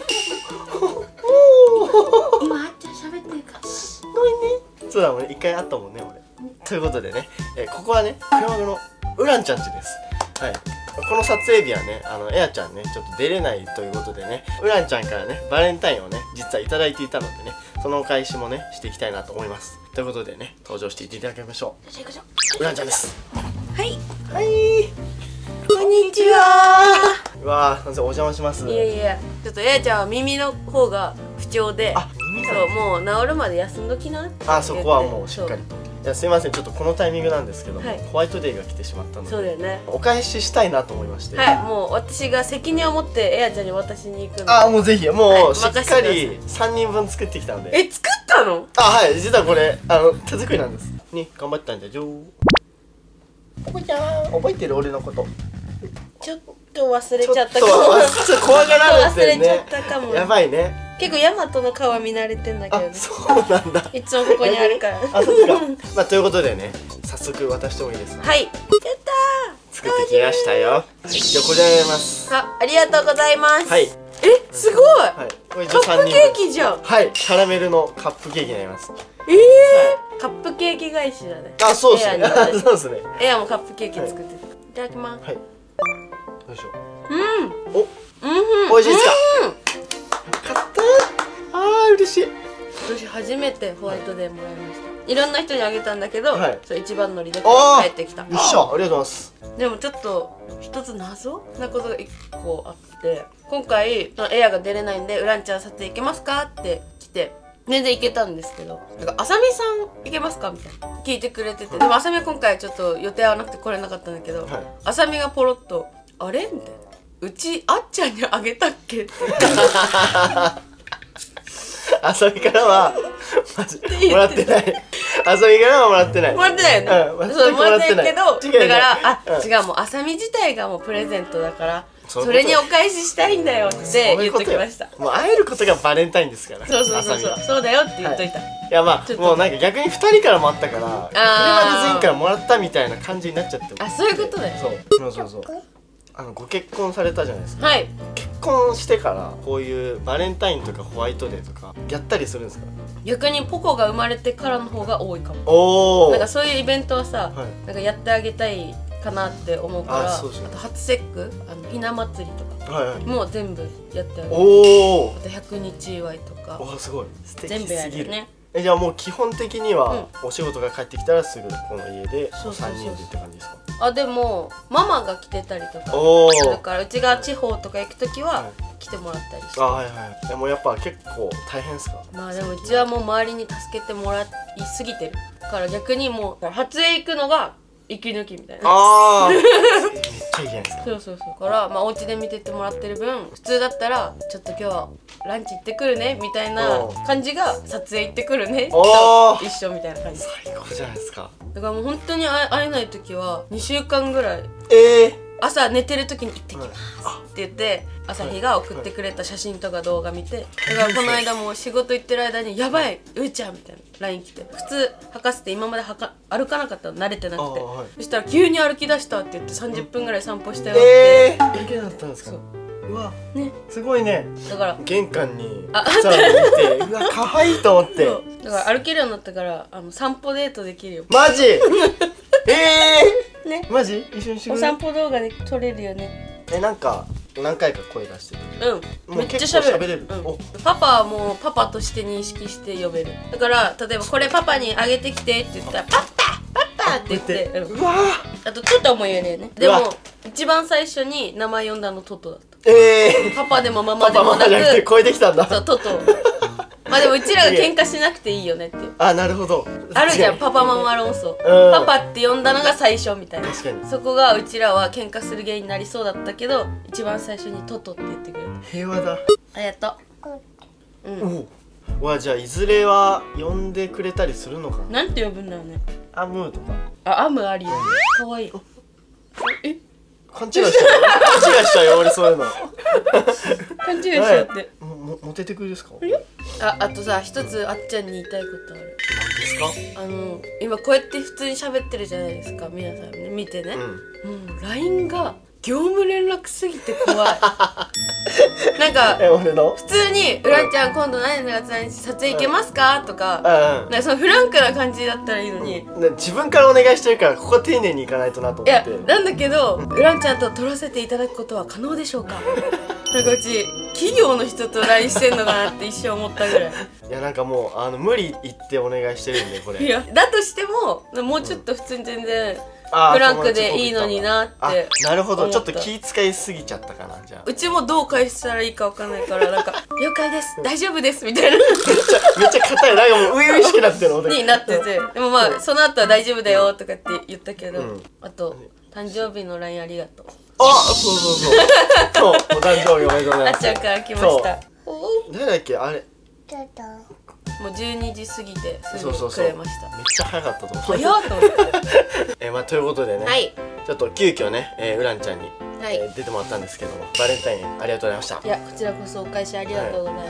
今あっちゃん喋ってるからごめんね。そうだもんね、一回会ったもんね俺。ということでね、えー、ここはねクレマグのウランちゃん家です。はい、この撮影日はね、あのエアちゃんねちょっと出れないということでね、ウランちゃんからねバレンタインをね実はいただいていたのでね、そのお返しもねしていきたいなと思います。ということでね、登場していただきましょう。ウランちゃんです。 はいはいこんにちはうわー、先生お邪魔します。 いやいやちょっとエアちゃんは耳の方が不調で、 あ、耳がそうもう治るまで休んどきなって言って。 あ、そこはもうしっかりと。いやすいません、ちょっとこのタイミングなんですけども、 はいホワイトデーが来てしまったので、 そうだよね。 お返ししたいなと思いまして、 はいもう私が責任を持ってエアちゃんに渡しに行くので。 あ、もうぜひもはいうしっか任せてくだりさんにんぶん作ってきたので、 え作ったの？ あ、はい、実はこれあの手作りなんです。に頑張ったんじゃじょー。おばちゃん覚えてる俺のこと。 ちょっと忘れちゃったかちょっとも。 ちょっと怖がられてるね。 忘れちゃったかも。 やばいね。 結構ヤマトの顔見慣れてんだけどね。 そうなんだ。 いつもここにあるから。 あ、そうか。まあということでね、早速渡してもいいですか。 はい。やった作ってきましたよ。はい、じゃあこちらになります。 ー。あ、ありがとうございます。 はい。 え、すごい。 はい。これカップケーキじゃん。 はい。キャラメルのカップケーキになります。 ええ。カップケーキ返しだね。 あ、そうですね。 エアに渡しそうですね。 エアもカップケーキ作ってた。いただきます。 はい。よいしょ。 うん。 お、 うん。 美味しいですか。 うん。 買った。あー嬉しい。 私初めてホワイトデーもらいました。いろんな人にあげたんだけど、 はいそれ一番乗りであー帰ってきた。 よっしゃ、ありがとうございます。 でもちょっと一つ謎なことが一個あって、今回そのエアが出れないんで「ウランちゃん撮影行けますか?」って来て全然行けたんですけど、なんかあさみさん行けますかみたいな聞いてくれてて、でもあさみは今回ちょっと予定合わなくて来れなかったんだけど、 はいあさみがポロッと「あれ?」みたいな「うちあっちゃんにあげたっけ?」ってあさみからはマジもらってない。あさみからはもらってない。 もらってないよね、 うん、 そうもらってないけど、 違うねだからあ、 うん違うもうあさみ自体がもうプレゼントだからそういうことそれにお返ししたいんだよって言っときました。 もう会えることがバレンタインですから。 そうそうそうそうあさみはそうだよって言っといた、 いやまちょっとあもうなんか逆にふたりからもあったから、これあーまで全員からもらったみたいな感じになっちゃって。 あそういうことだよ。 そうそうそうそう。あのご結婚されたじゃないですか。 はい結婚してからこういうバレンタインとかホワイトデーとかやったりするんですか。 逆にポコが生まれてからの方が多いかも。 おお。 なんかそういうイベントはさ、 はいなんかやってあげたいかなって思うから、ああそうですねと初節句、あのひな祭りとかはいはい。 もう全部やってあげる。 おお。 あとひゃくにち祝いとかおすごい。素敵全部やすぎる。 るよね。 えじゃあもう基本的にはお仕事が帰ってきたらすぐこの家でそうそうそうさんにんでって感じですか。 あでもママが来てたりとかおーだからうちが地方とか行くときはは来てもらったりして、 あはいはい。でもやっぱ結構大変ですか。 まあでもうちはもう周りに助けてもらいすぎてるから逆にもう初へ行くのが息抜きみたいな。 ああ。めっちゃいいじゃないですか。 そうそうそうだからまあお家で見ててもらってる分普通だったらちょっと今日はランチ行ってくるねみたいな感じが撮影行ってくるねおーと一緒みたいな感じ最高じゃないですか。 だからもう本当に会え会えない時はにしゅうかんぐらいええ朝寝てる時に行ってきますって言って朝日が送ってくれた写真とか動画見て、だからこの間も仕事行ってる間に「やばいうーちゃん」みたいな ライン 来て、普通履かせて今まではか歩かなかったの慣れてなくて、 あはいそしたら急に歩き出したって言ってさんじゅっぷんぐらい散歩したよって、 ええー。だけだったんですか。 そううわねすごいね。 だから玄関にあさ見てうわ可愛いと思ってそうだから歩けるようになったからあの散歩デートできるよ。 マジええねマジ一緒にしてくれる？ お散歩動画で撮れるよね。 え、なんか何回か声出してる？ うん、めっちゃ喋る。うん、パパはもうパパとして認識して呼べる。だから例えばこれパパにあげてきてって言ったらパッパパッパって言って、うわあとトトも言えるよね。でも一番最初に名前呼んだのトトだった。ええ、パパでもママでもなく、 超えてきたんだ。 そう、トト。まあでもうちらが喧嘩しなくていいよねっていう。 あ、なるほど。 あるじゃん、パパママ論争。パパって呼んだのが最初みたいな。確かに。そこがうちらは喧嘩する原因になりそうだったけど、一番最初にトトって言ってくれた。 平和だ。 ありがとう。うん。 おわ、じゃあいずれは呼んでくれたりするのかな。 なんて呼ぶんだろうね。 アムーとか。 あ、アムありよね。かわいい。え、 勘違いしちゃうよ。勘違いしちゃうよ、俺そういうの。 勘違いしちゃって。 も、モテてくるですか？ あ、あとさ、一つあっちゃんに言いたいことある。 何ですか？ あの、今こうやって普通に喋ってるじゃないですか、皆さんね、見てね。うん。もう ライン が業務連絡すぎて怖い。なんか、普通に、うらんちゃん今度何月何日撮影行けますかとか、なんかそのフランクな感じだったらいいのに。 自分からお願いしてるから、ここ丁寧に行かないとなと思って。 いや、なんだけど、うらんちゃんと撮らせていただくことは可能でしょうか？なんかうち、企業の人と ライン してんのかなって一瞬思ったぐらい。 いや、なんかもう、あの、無理言ってお願いしてるんで、これ。 いや、だとしても、もうちょっと普通に全然、フランクでいいのになってなるほど、ちょっと気遣いすぎちゃったかな。じゃあうちもどう返したらいいかわかんないから、なんか「了解です、大丈夫です」みたいなめっちゃめっちゃ硬い、なんかもう初々しくなってるのになってて、でもまあその後は「大丈夫だよ」とかって言ったけど、あと「誕生日の ライン ありがとう」。 あ、そうそうそうそう、お誕生日おめでとうございます。 あっちゃんから来ました。 誰だっけあれ。 もうじゅうにじ過ぎてすぐくれました。 めっちゃ早かったと思う。 早っと思ってえ、まあということでね、ちょっと急遽ね、うらんちゃんに出てもらったんですけども、バレンタインありがとうございました。 いや、こちらこそお返しありがとうございます。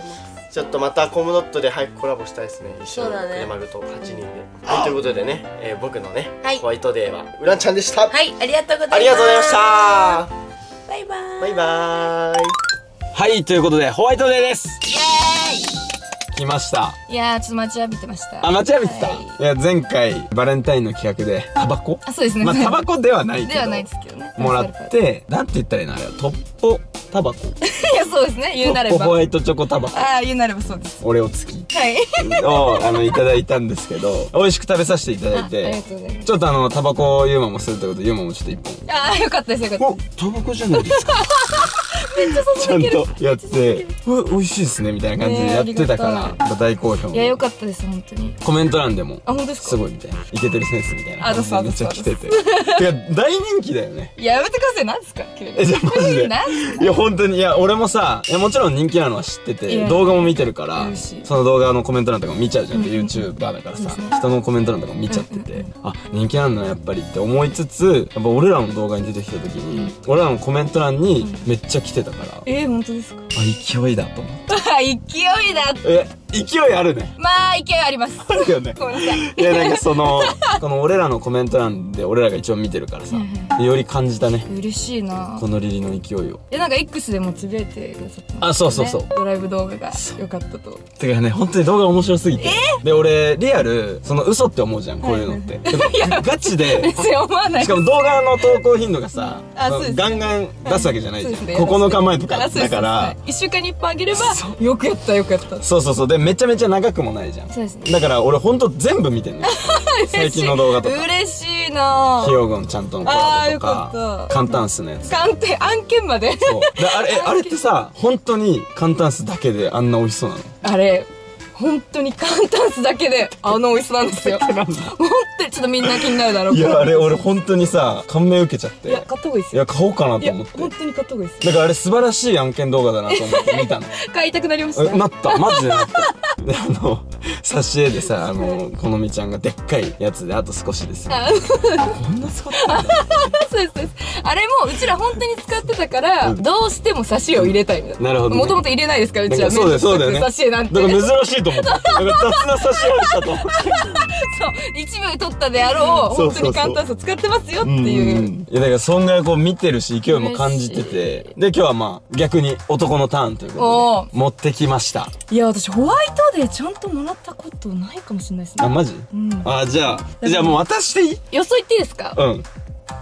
ちょっとまたコムドットで早くコラボしたいですね。一緒にクレマグとはちにんで。はい、ということでね、僕のねホワイトデーはうらんちゃんでした。 はい、ありがとうございます。 ありがとうございました。 バイバーイ。 バイバーイ。 はい、ということでホワイトデーです。 イエーイ。 来ました。 いやー、ちょっと待ちわびてました。 あ、待ちわびてた。いや、前回バレンタインの企画でタバコ、 あ、そうですね。 まあタバコではないけど、 ではないですけどね、 もらって、なんて言ったらいいのあれは、トッポタバコ。 いや、そうですね、言うなればトッポホワイトチョコタバコ。 ああ、言うなればそうです。 俺を付きはいをあのいただいたんですけど、美味しく食べさせていただいて、 ありがとうございます。 ちょっとあのタバコをユーマもするということで、ユーマもちょっと一本。 ああ、よかったです、よかったです。 タバコじゃないですか。 めっちゃちゃんとやって、うわ、美味しいですねみたいな感じでやってたから、大好評。 いや、よかったです、本当に。 コメント欄でも、 あ、本当ですか？ すごいみたいな、イケてるセンスみたいな感じでめっちゃ来てて。てか大人気だよね。 やめてください、何ですか？ え、じゃあマジで。いや本当に、いや俺もさ、いやもちろん人気なのは知ってて、動画も見てるから、その動画のコメント欄とかも見ちゃうじゃん。YouTuber だからさ、人のコメント欄とかも見ちゃってて、あ、人気なんだやっぱりって思いつつ、やっぱ俺らの動画に出てきた時に、俺らのコメント欄にめっちゃ来てたから。 え、本当ですか？ あ、勢いだと思って。 勢いだって。 え、勢いあるね。 まあ、勢いあります。 あるよね。 ごめんなさい。 いや、なんかその、この俺らのコメント欄で俺らが一応見てるからさ、より感じたね。 嬉しいなこのリリの勢いを。 え、なんか X でもつぶやいてくださってましたね。 あ、そうそうそう。 ドライブ動画が良かったと。 てかね、本当に動画面白すぎて。で、俺、リアル、その嘘って思うじゃん、こういうのって。ガチで、 別に思わない。 しかも動画の投稿頻度がさ、ガンガン出すわけじゃないじゃん。ここの構えとか。だから、 いっしゅうかんにいっぽんあげれば、よくやったよくやった。 そうそうそう。で、めちゃめちゃ長くもないじゃん。 そうですね。 だから俺ほんと全部見てんの。最近の動画とか。 嬉しいなひよごんちゃんとのコラボとか。 あー、よかった。 カンタンスのやつ。 カンテ、案件まで。 そう。で、あれ、あれってさ、本当にカンタンスだけであんな美味しそうなの？ あれ、本当にカンタンスだけであの美味しさなんですよ。本当にちょっとみんな気になるだろう。 いや、あれ俺本当にさ、感銘受けちゃって。 いや、買った方がいいですよ。いや、買おうかなと思って。 本当に買った方がいいです。 だからあれ素晴らしい案件動画だなと思って見たの。 買いたくなりました。 なった。マジでなった。で、あの、挿絵でさ、あの、このみちゃんがでっかいやつであと少しですよ。こんな使ったんだ。 そうです、そうです。あれもうちら本当に使ってたから、どうしても挿絵を入れたいみたいな。 なるほど。 もともと入れないですから、うちは。 そうだよ、そうだよね。 挿絵なんて。 だから珍しいと思った。雑な挿絵あったと思って。 そう、一秒撮ったであろう、本当に簡単さ使ってますよっていう。 いや、だからそんぐらいこう見てるし、勢いも感じてて。で、今日はまあ、逆に男のターンということで、持ってきました。 いや、私ホワイトデーちゃんともらったことないかもしれないですね。 あ、マジ？あ、じゃあ、じゃあもう渡していい？ 予想言っていいですか？ うん。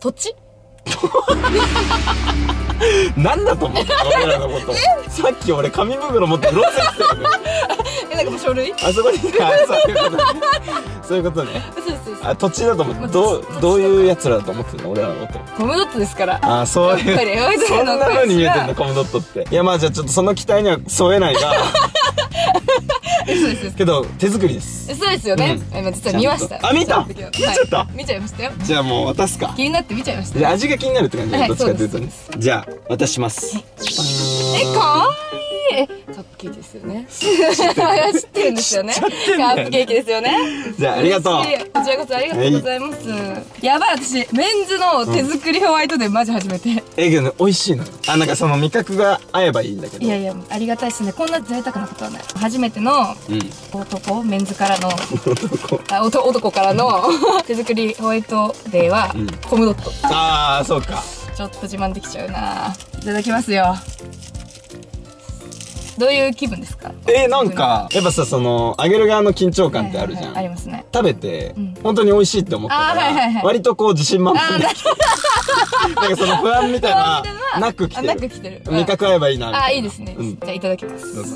土地なんだと思った俺らのことさっき俺紙袋持ってうろついてたよねえ、なんかもう書類あそこにあそういうことねそういうことねそうそうそう。 あ土地だと思ってどうどういうやつらだと思ってるの俺らのことコムドットですから。 あそういうやっぱりワイドそんなの風に見えてんだコムドットっていやまあじゃあちょっとその期待には添えないがそうですけど手作りですそうですよね。今実は見ました。 あ見た見ちゃった見ちゃいましたよ。 じゃあもう渡すか気になって見ちゃいました。 じゃあ味が気になるって感じはいでどっちかというとねじゃあ渡しますえ、かわいい。え、カップケーキですよね。知ってるんですよね。カップケーキですよね。 じゃあありがとう嬉しいこちらこそありがとうございます。やばい、私メンズの手作りホワイトデーマジ初めて。 えけどね美味しいのよあなんかその味覚が合えばいいんだけどいやいや、ありがたいですね。こんな贅沢なことはない。初めてのうん男、メンズからのあ男男からの手作りホワイトデーはコムドット。 ああそうかちょっと自慢できちゃうな。いただきますよ。どういう気分ですか？ えー、なんかやっぱさそのあげる側の緊張感ってあるじゃん、 はいはいはいありますね。 食べて、 うん本当に美味しいって思ったかあーはいはいはいら割とこう自信満々であーななんかその不安みたいななく来あてるなく来てる。 味覚合えばいいなみたいなあーいいですね。 うんじゃあいただきます。 どうぞ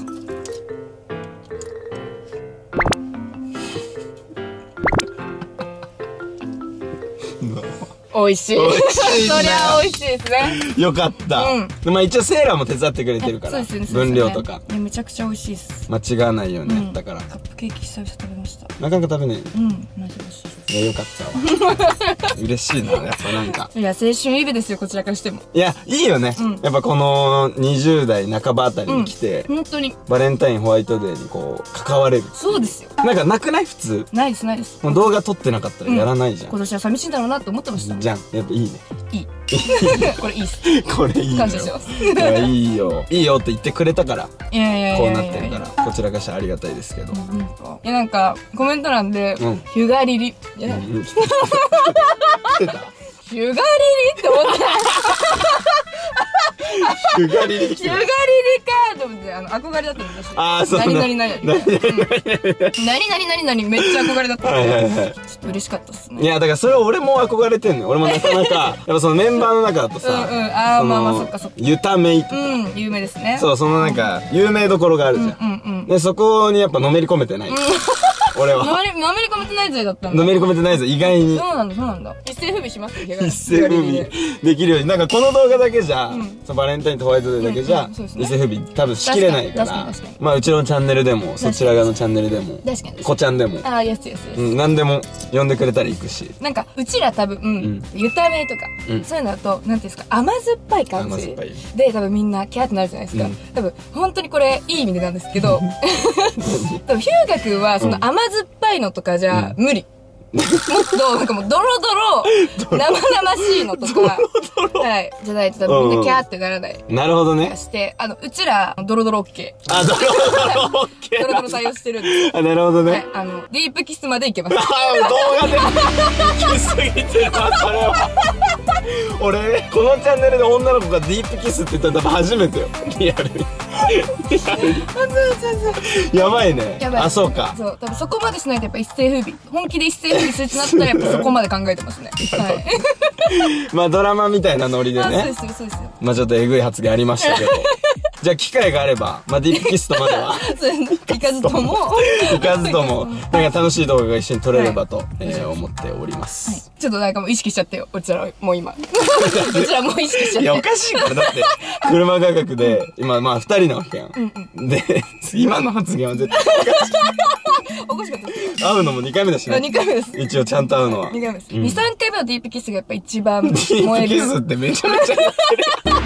美味しい。 美味しいねそりゃ美味しいですね。 よかった、 うんでまあ一応セーラーも手伝ってくれてるからそうですよね。そうですよね分量とかいやめちゃくちゃ美味しいです。 間違わないようにやったから、 カップケーキ久々食べました。 なかなか食べないうん、マジ美味しいです。 いやよかったわ嬉しいなやっぱなんかいや青春イベですよこちらからしても。 いやいいよね、 うんやっぱこのにじゅう代半ばあたりに来て、 本当にバレンタインホワイトデーにこう関われるそうですよ。 なんかなくない普通ないですないです。 もう動画撮ってなかったらやらないじゃん、 今年は寂しいんだろうなって思ってました。 じゃんやっぱいいねいい。これいいっす。 これいいよ感謝してます。 いやいいよいいよって言ってくれたからいやいやいやいやいやこうなってるからこちらがしてありがたいですけど、 なんかいやなんかコメント欄でうんヒュガリリいやうん来てたヒュガリリって思ってヒュガリリ来てたヒュガリリかと思ってあの憧れだったんです私。 あーそうな何々何々 何々 何々何々めっちゃ憧れだったんはいはいはいでちょっと嬉しかったっすね。 いやだからそれ俺も憧れてんのよ俺もなかなかやっぱそのメンバーの中だとさうんうんあーまあまあそっかそっかユタメイとか、 うん有名ですね。 そうそのなんか有名どころがあるじゃん、 うんうんでそこにやっぱのめり込めてない、俺はのめりのめり込めてない勢だったんだ。 のめり込めてないぞ意外にそうなんだそうなんだ。一世風靡しますよ。 一世風靡できるようになんかこの動画だけじゃ、 うんそのバレンタインとホワイトデーだけじゃ、 うんうんそうですね一世風靡多分しきれないから確かに確かにまあうちのチャンネルでもそちら側のチャンネルでも確かにこちゃんでもああやすやすやす。 うん何でも呼んでくれたら行くしなんかうちら多分、 んゆためとか、 うんそういうのだとなんていうんですか甘酸っぱい感じ甘酸っぱいで多分みんなキャーってなるじゃないですか、 うん多分本当にこれいい意味でなんですけど多分ヒューガ君はその甘酸っぱいのとかじゃ無理、もっとなんかもうドロドロ生々しいのとかはいじゃないと多分みんなキャーってならないなるほどねしてあのうちらドロドロ OK あドロドロ OK ドロドロ対応してるんであなるほどね、 はい、あのディープキスまでいけますあ動画で行き過ぎてるなそれは俺このチャンネルで女の子がディープキスって言ったら多分初めてよリアルにリアルにやばいねやばいあそうかそう多分そこまでしないとやっぱ一世風靡本気で一世風靡するってなったらやっぱそこまで考えてますねはいまあドラマみたいなノリであそうでねすよそうですよまあちょっとえぐい発言ありましたけどじゃあ機会があればまあディープキスとまではそう行かずとも行かずともなんか楽しい動画が一緒に撮れればと、えー思っております、 ちょっとなんかもう意識しちゃってようちらもう今うちらもう意識しちゃっていやおかしいからだって車価格で今まあふたりなわけやん、で今の発言は絶対おかしかったです会うのもにかいめだしねにかいめです一応ちゃんと会うのはにかいめです、 うんにさんかいめのディープキスがやっぱ一番ディ燃えるープキスってめちゃめちゃやってる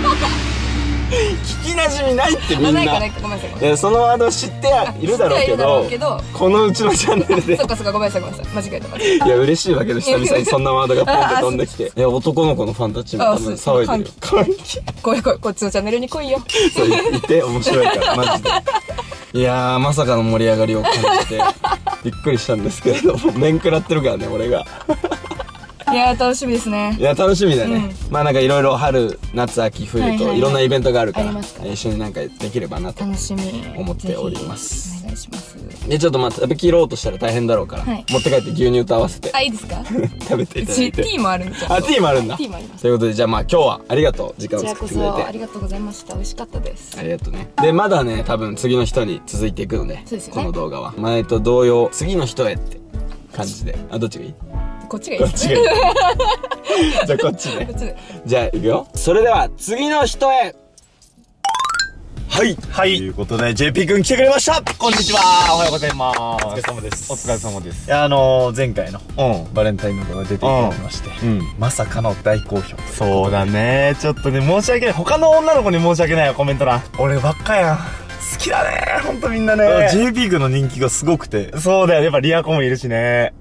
聞きなじみないってみんなあないかないかごめんなさいごめんいやそのワード知ってはいるだろうけ知ってはいるだろどうけどこのうちのチャンネルでそっかそっかごめんなさいごめんなさい間違えた間違えたいや嬉しいわけで久々にそんなワードがポンって飛んできていや男の子のファンたちも多分騒いでるよ歓喜来い来いこっちのチャンネルに来いよそういて面白いからマジでいやーまさかの盛り上がりを感じてびっくりしたんですけれども面食らってるからね俺がいやー楽しみですね。 いや楽しみだね。まあなんかいろいろ春夏秋冬といろんなイベントがあるから一緒になんかできればなと楽しみ思っております。 お願いします。 でちょっとまあ食べきろうとしたら大変だろうから持って帰って牛乳と合わせてあいいですか食べていただいて。 ティーもあるんじゃん。 あティーもあるんだ。 ティーもあります。 ということでじゃあまあ今日はありがとう、時間を作ってくれて。 こちらこそありがとうございました。美味しかったです。 ありがとうね。でまだね多分次の人に続いていくので、 そうですよね、 この動画は前と同様次の人へって感じで、あどっちがいい？ こっちがいいですね。 じゃあこっちね。 こっちで。 じゃあいくよ。それでは次の人へ。 はいはいということで ジェーピー 君来てくれました。 こんにちは、おはようございます。 お疲れ様です。 お疲れ様です。 いやあのー、前回のバレンタインの動画出ていただきまして、うん、まさかの大好評。 そうだね、ちょっとね申し訳ない、他の女の子に申し訳ないよ、コメント欄俺ばっかやん。好きだねほんとみんなね。 ジェーピー 君の人気がすごくて。 そうだよ、やっぱリアコもいるしね。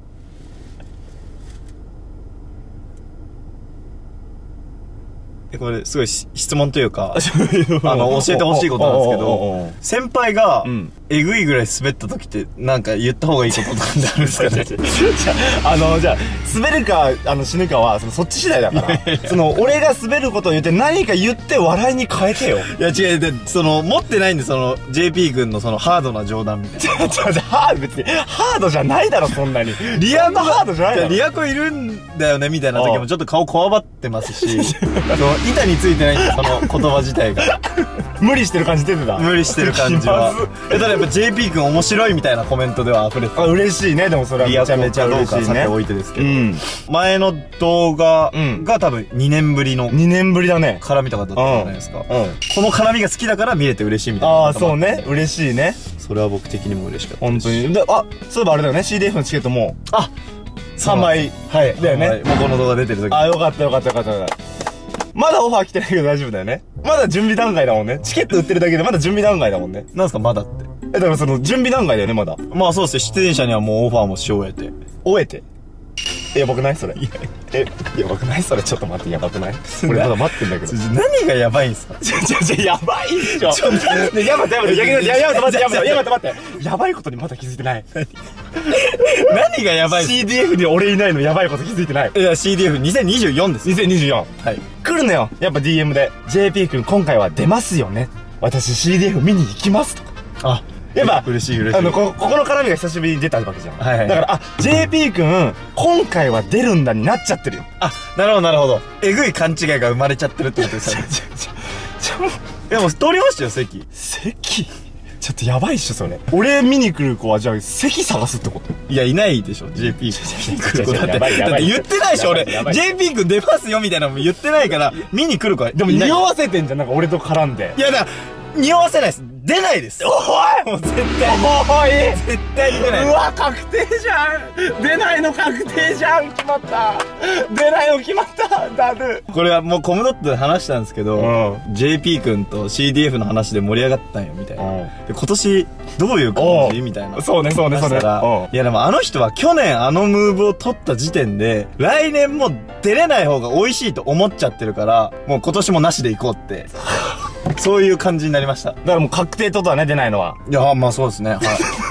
これすごい質問というかあの教えてほしいことなんですけど、先輩がえぐいぐらい滑った時ってなんか言った方がいいこととかってあるんですかね。 あのじゃあ滑るかあの死ぬかはそのそっち次第だからその俺が滑ることを言って何か言って笑いに変えてよ。 いや違う、でその持ってないんで、その ジェーピー 君のそのハードな冗談みたいな。 ちょちょハード別にハードじゃないだろそんなに。リアコハードじゃないだろ。 リアコいるんだよねみたいな時もちょっと顔こわばってますし、その板についてないんで、その言葉自体が無理してる感じ出てた。 無理してる感じは。えただやっぱ ジェーピー 君面白いみたいなコメントでは溢れてた。 あ嬉しいね。でもそれはめちゃめちゃ嬉しいね。 さておいてですけど、前の動画が多分にねんぶりのにねんぶりだね絡みとかだったじゃないですか。この絡みが好きだから見れて嬉しいみたいな。 ああそうね、嬉しいね。 それは僕的にも嬉しかった。 本当に。であそういえばあれだよね、 シーディーエフ のチケットもあさんまいはいだよね。 もうこの動画出てる時。 あよかったよかったよかったよかった。まだオファー来てないけど大丈夫だよね。まだ準備段階だもんね。チケット売ってるだけでまだ準備段階だもんね。 なんすかまだって。 えだからその準備段階だよねまだ。 まあそうですよ、出演者にはもうオファーもし終えて。 終えてやばくないそれ。えやばくないそれ。ちょっと待ってやばくない俺まだ待ってんだけど。 何がやばいんすか。 ちょちょちょやばいっしょ。ちょっとねやばいやばいやばいやばい待ってやばいやばい待ってやばいことにまだ気づいてない。 何がやばい。 シーディーエフ に俺いないのやばいこと気づいてない。 いや シーディーエフにせんにじゅうよん です。 にせんにじゅうよんはい来るのよやっぱ ディーエム で ジェーピー 君今回は出ますよね、私 シーディーエフ 見に行きますとか。 あやっぱ嬉しい嬉しい。 あのこここの絡みが久しぶりに出たわけじゃん。 はいはい。 だからあ ジェーピー 君今回は出るんだになっちゃってるよ。 あなるほどなるほど。えぐい勘違いが生まれちゃってるってことですよね。でも通りましたよ席。 席ちょっとやばいっしょそれ。俺見に来る子はじゃあ席探すってこと。 いやいないでしょ ジェーピー 君。だってだって言ってないでしょ俺 ジェーピー 君出ますよみたいなのも言ってないから見に来る子は。 でも匂わせてんじゃんなんか俺と絡んで。 いやだ匂わせないです。出ないです。 おいもう絶対におい絶対に出ない。 うわ確定じゃん。出ないの確定じゃん。決まった。出ないの決まっただる。 これはもうコムドットで話したんですけど、うん、ジェーピー 君と シーディーエフ の話で盛り上がったんよみたいな、うん、で今年どういう感じみたいな。 そうねそうねそうね。 いやでもあの人は去年あのムーブを取った時点で来年も出れない方が美味しいと思っちゃってるから、もう今年もなしで行こうってそういう感じになりました。 だからもう確定ってことはね、出ないのは。 いやまあそうですね。はい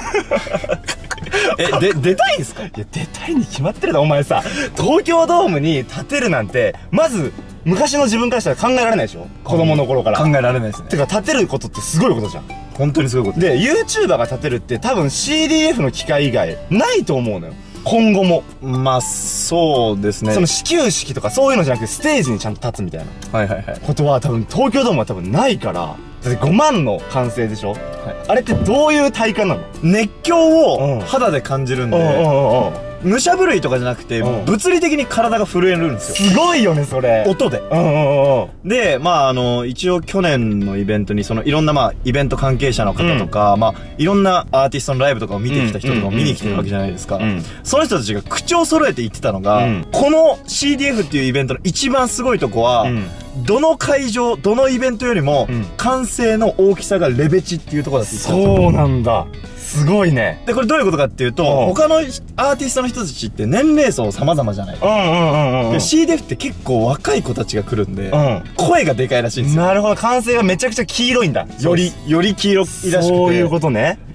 えで出たいんすか。 いや出たいに決まってるだ。お前さ東京ドームに立てるなんてまず昔の自分からしたら考えられないでしょ、子供の頃から。 考えられないですね。 てか立てることってすごいことじゃん。 本当にすごいことで YouTuber が立てるって多分 シーディーエフ の機会以外ないと思うのよ今後も。 まあそうですね。 その始球式とかそういうのじゃなくてステージにちゃんと立つみたいなはいはいはいことは多分東京ドームは多分ないから。だってごまんの歓声でしょ、はい、あれってどういう体感なの。 熱狂を肌で感じるんで、武者震いとかじゃなくて物理的に体が震えるんですよ。すごいよねそれ。 音で。でまああの一応去年のイベントにそのいろんなまあイベント関係者の方とか、うん、まあいろんなアーティストのライブとかを見てきた人とかを見に来てるわけじゃないですか。その人たちが口を揃えて言ってたのが、うん、この シーディーエフ っていうイベントの一番すごいとこは、うん、どの会場どのイベントよりも歓声の大きさがレベチっていうところだって言ってたんですよ。 そうなんだ。すごいね。 でこれどういうことかっていうと、他のアーティストの人たちって年齢層様々じゃない。で シーディーエフ って結構若い子たちが来るんで、うん、声がでかいらしいんですよ。 なるほど。歓声がめちゃくちゃ黄色いんだ。 よりより黄色いらしくて。 そういうことね。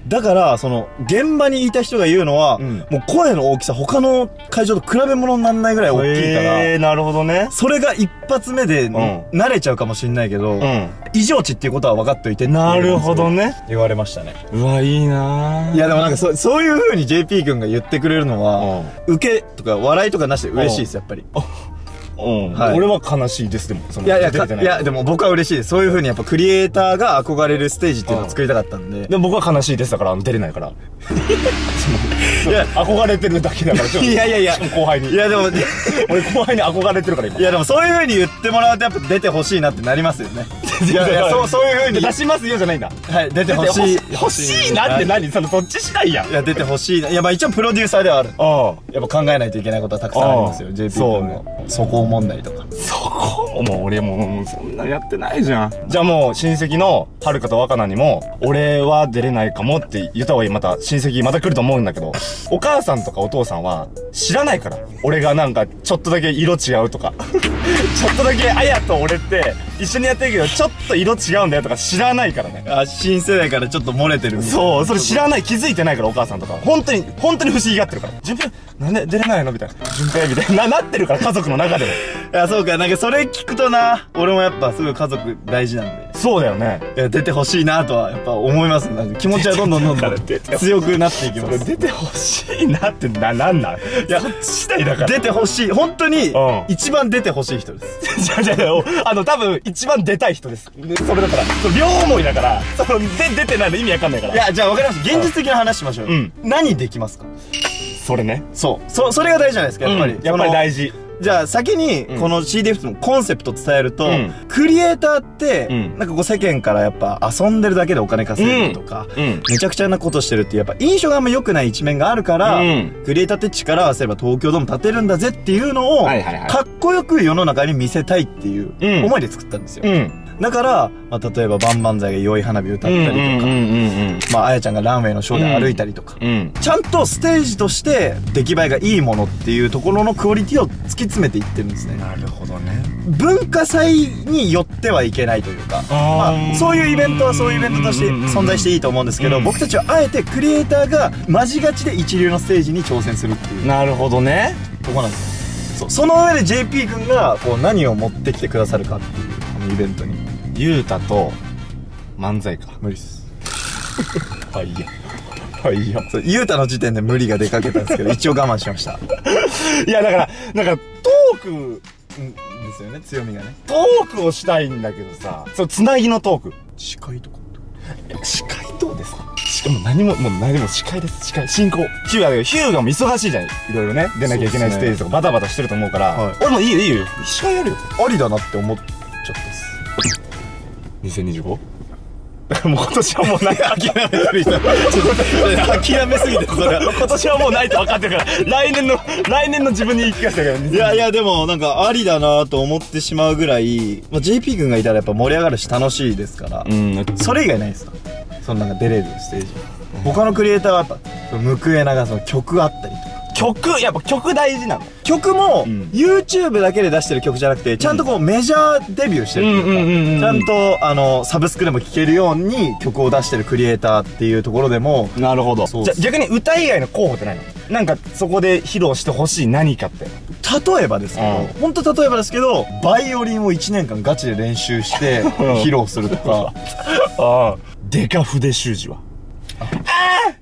だからその現場にいた人が言うのは、うん、もう声の大きさ他の会場と比べ物にならないぐらい大きいから、 えー、なるほどね。 それが一発目で、うん、慣れちゃうかもしれないけど、うん、異常値っていうことは分かっておいて。 なるほどね。 言われましたね。 うわ、いいなぁ。 いやでもなんかそそういう風に ジェーピー 君が言ってくれるのは、うん、受けとか笑いとかなしで嬉しいですやっぱり。 うん、はい、俺は悲しいです。でもそのいやいやいやでも僕は嬉しいです。そういう風にやっぱクリエイターが憧れるステージっていうのを作りたかったんで。 でも僕は悲しいです。だから出れないからいや憧れてるだけだから。 いやいやいや後輩に。 いやでも俺後輩に憧れてるから今。 いやでもそういう風に言ってもらうとやっぱ出てほしいなってなりますよね。いやいやそうそういう風に出しますよじゃないんだ。 はい、出てほしい。 欲しいなって何？そのそっち次第やん。 いや出てほしい。いやまあ一応プロデューサーではある。ああやっぱ考えないといけないことはたくさんありますよ。ジェーピー 君もそこ問題とか。 そこもう俺もうそんなやってないじゃん。じゃあもう親戚のはるかと若菜にも俺は出れないかもって言った方がいい。また親戚また来ると思うんだけど、お母さんとかお父さんは知らないから。俺がなんかちょっとだけ色違うとかちょっとだけあやと俺って一緒にやってるけどちょっと色違うんだよとか知らないからね。 あ、新世代からちょっと漏れてるみたいな。 そう、それ知らない、気づいてないからお母さんとか本当に本当に不思議がってるから。順平なんで出れないのみたいな。順平みたいななってるから家族の中でも。 いやそうか、なんかそれ聞くとな、俺もやっぱすごい家族大事なんで。 そうだよね。 いや出てほしいなとはやっぱ思います。なんか気持ちはどんどんどんどん強くなっていきます。 出てほしいなってな、なんなん？いやそっち次第だから。 出てほしい、本当に一番出てほしい人です。 じゃあじゃああの多分一番出たい人です。それだから両思いだからそので出てないの意味わかんないから。 いやじゃあわかりました。現実的な話しましょう。うん。何できますか？ それね。 そうそそれが大事じゃないですかやっぱり。 やっぱり大事。 じゃあ先にこの シーディーエフ のコンセプト伝えると、うん、クリエイターって、うん、なんかこう世間からやっぱ遊んでるだけでお金稼いでるとか、うん、めちゃくちゃなことしてるってやっぱ印象があんま良くない一面があるから、うん、クリエイターって力を合わせれば東京ドーム建てるんだぜっていうのを、かっこよく世の中に見せたいっていう思いで作ったんですよ。うんだから、まあ、例えば、バンバンザイが酔い花火歌ったりとか、まあ、あやちゃんがランウェイのショーで歩いたりとか、うんうん、ちゃんとステージとして出来栄えがいいものっていうところのクオリティを突き詰めていってるんですね。 なるほどね。 文化祭によってはいけないというか、まあ、そういうイベントはそういうイベントとして存在していいと思うんですけど、僕たちはあえてクリエイターがマジガチで一流のステージに挑戦するっていう。 なるほどね。 とこなんですよ。そ, その上で ジェーピー 君がこう何を持ってきてくださるかっていう、このイベントに。 ゆうたと漫才か。 無理っす。 はいいやはいいや。 ゆうたの時点で無理が出かけたんですけど一応我慢しました。 いやだからなんかトークですよね、強みがね。 トークをしたいんだけどさ、そうつなぎのトーク。 司会とか司会どうですか？しかも何ももう何も司会です。司会進行。ヒューガヒューガも忙しいじゃん。いろいろね出なきゃいけないステージとかバタバタしてると思うから、はい、俺もいいよいいよ司会やるよ。 ありだなって思っちゃったっす。 にせんにじゅうご？ もう今年はもうない。諦めてる人諦めすぎてそれは今年はもうないって分かってるから来年の来年の自分に言い聞かせてるから。 いやいやでもなんかありだなと思ってしまうぐらい、まあ、ジェーピー 君がいたらやっぱ盛り上がるし楽しいですから、うん、それ以外ないですか？そんなんか出れるステージ、うん、他のクリエイターはやっぱ報えながらその曲あったりとか。 曲やっぱ曲大事なの。 曲も、うん、YouTube だけで出してる曲じゃなくてちゃんとこうメジャーデビューしてるというか、ちゃんとあのサブスクでも聴けるように曲を出してるクリエイターっていうところでも。 なるほど。じゃ逆に歌以外の候補ってないの？なんかそこで披露してほしい何かって。 例えばですけど、ほんと例えばですけどバイオリンをいちねんかんガチで練習して披露するとか。 ああデカ筆習字はああ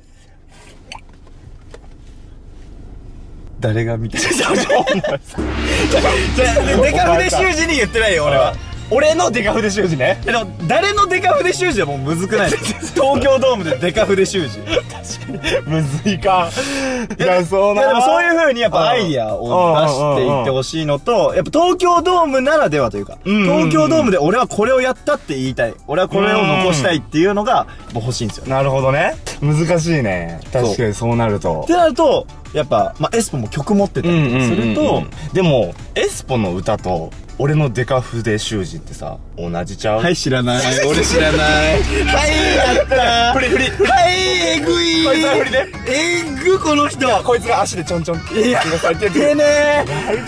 誰が見てる？デカ筆習字に言ってないよ俺は。 俺のデカ筆習字ね。 でも誰のデカ筆習字はもうむずくない？東京ドームでデカ筆習字。 確かにむずいか。いやそうな。 でもそういう風にやっぱアイディアを出していってほしいのと、やっぱ東京ドームならではというか、東京ドームで俺はこれをやったって言いたい、俺はこれを残したいっていうのが欲しいんですよ。 なるほどね。難しいね。確かにそうなると。 ってなるとやっぱまあエスポも曲持ってたりとかすると、 でもエスポの歌と俺のデカ筆習字ってさ同じちゃう？ はい知らない。俺知らない。はいやったー。 振り振り。 はいえぐい。 こいつは振りで。 えぐこの人。 こいつが足でちょんちょん。いや手ね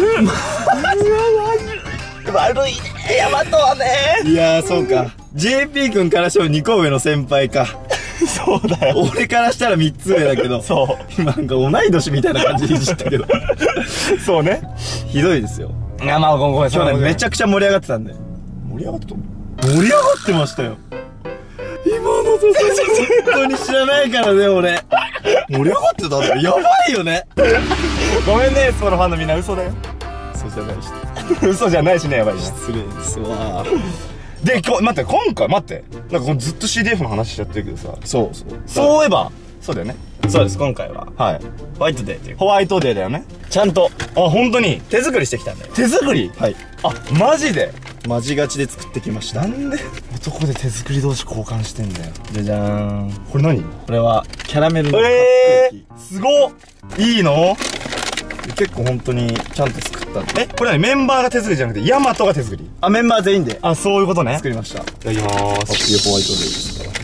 ー。悪いねヤマトはね。 いやーそうか。ジェーピー 君からしてもにこ上の先輩か。 そうだよ。 俺からしたらみっつ上だけど、 そう今なんか同い年みたいな感じでいじったけどそうね。 ひどいですよ。 いや、まあごめんごめん。 去年めちゃくちゃ盛り上がってたんで。 盛り上がってた盛り上がってましたよ。今のと本当に知らないからね、俺。盛り上がってたってやばいよね。 ごめんね、そのファンのみんな嘘だよ。 そうじゃないし。 嘘じゃないしね、やばいね。 失礼ですわ。 で、今日、待って、今回、待って。なんかこのずっと シーディーエフ の話しちゃってるけどさ。 そうそう。 そういえば、そうだよね。 そうです、今回は。 はい。 ホワイトデーっていう。 ホワイトデーだよね。 ちゃんとあ、本当に手作りしてきたんだよ。 手作りはい。 あ、マジでマジガチで作ってきました。 なんで男で手作り同士交換してんだよ。 じゃじゃーん。 これ何これはキャラメルのカップえケーキ。 ー、すごっいいの結構本当にちゃんと作ったんで。 え、これ何メンバーが手作りじゃなくて、ヤマトが手作りあ、メンバー全員であ、そういうことね。 作りました。いいただきまーハッピす。 ーホワイトデーですから。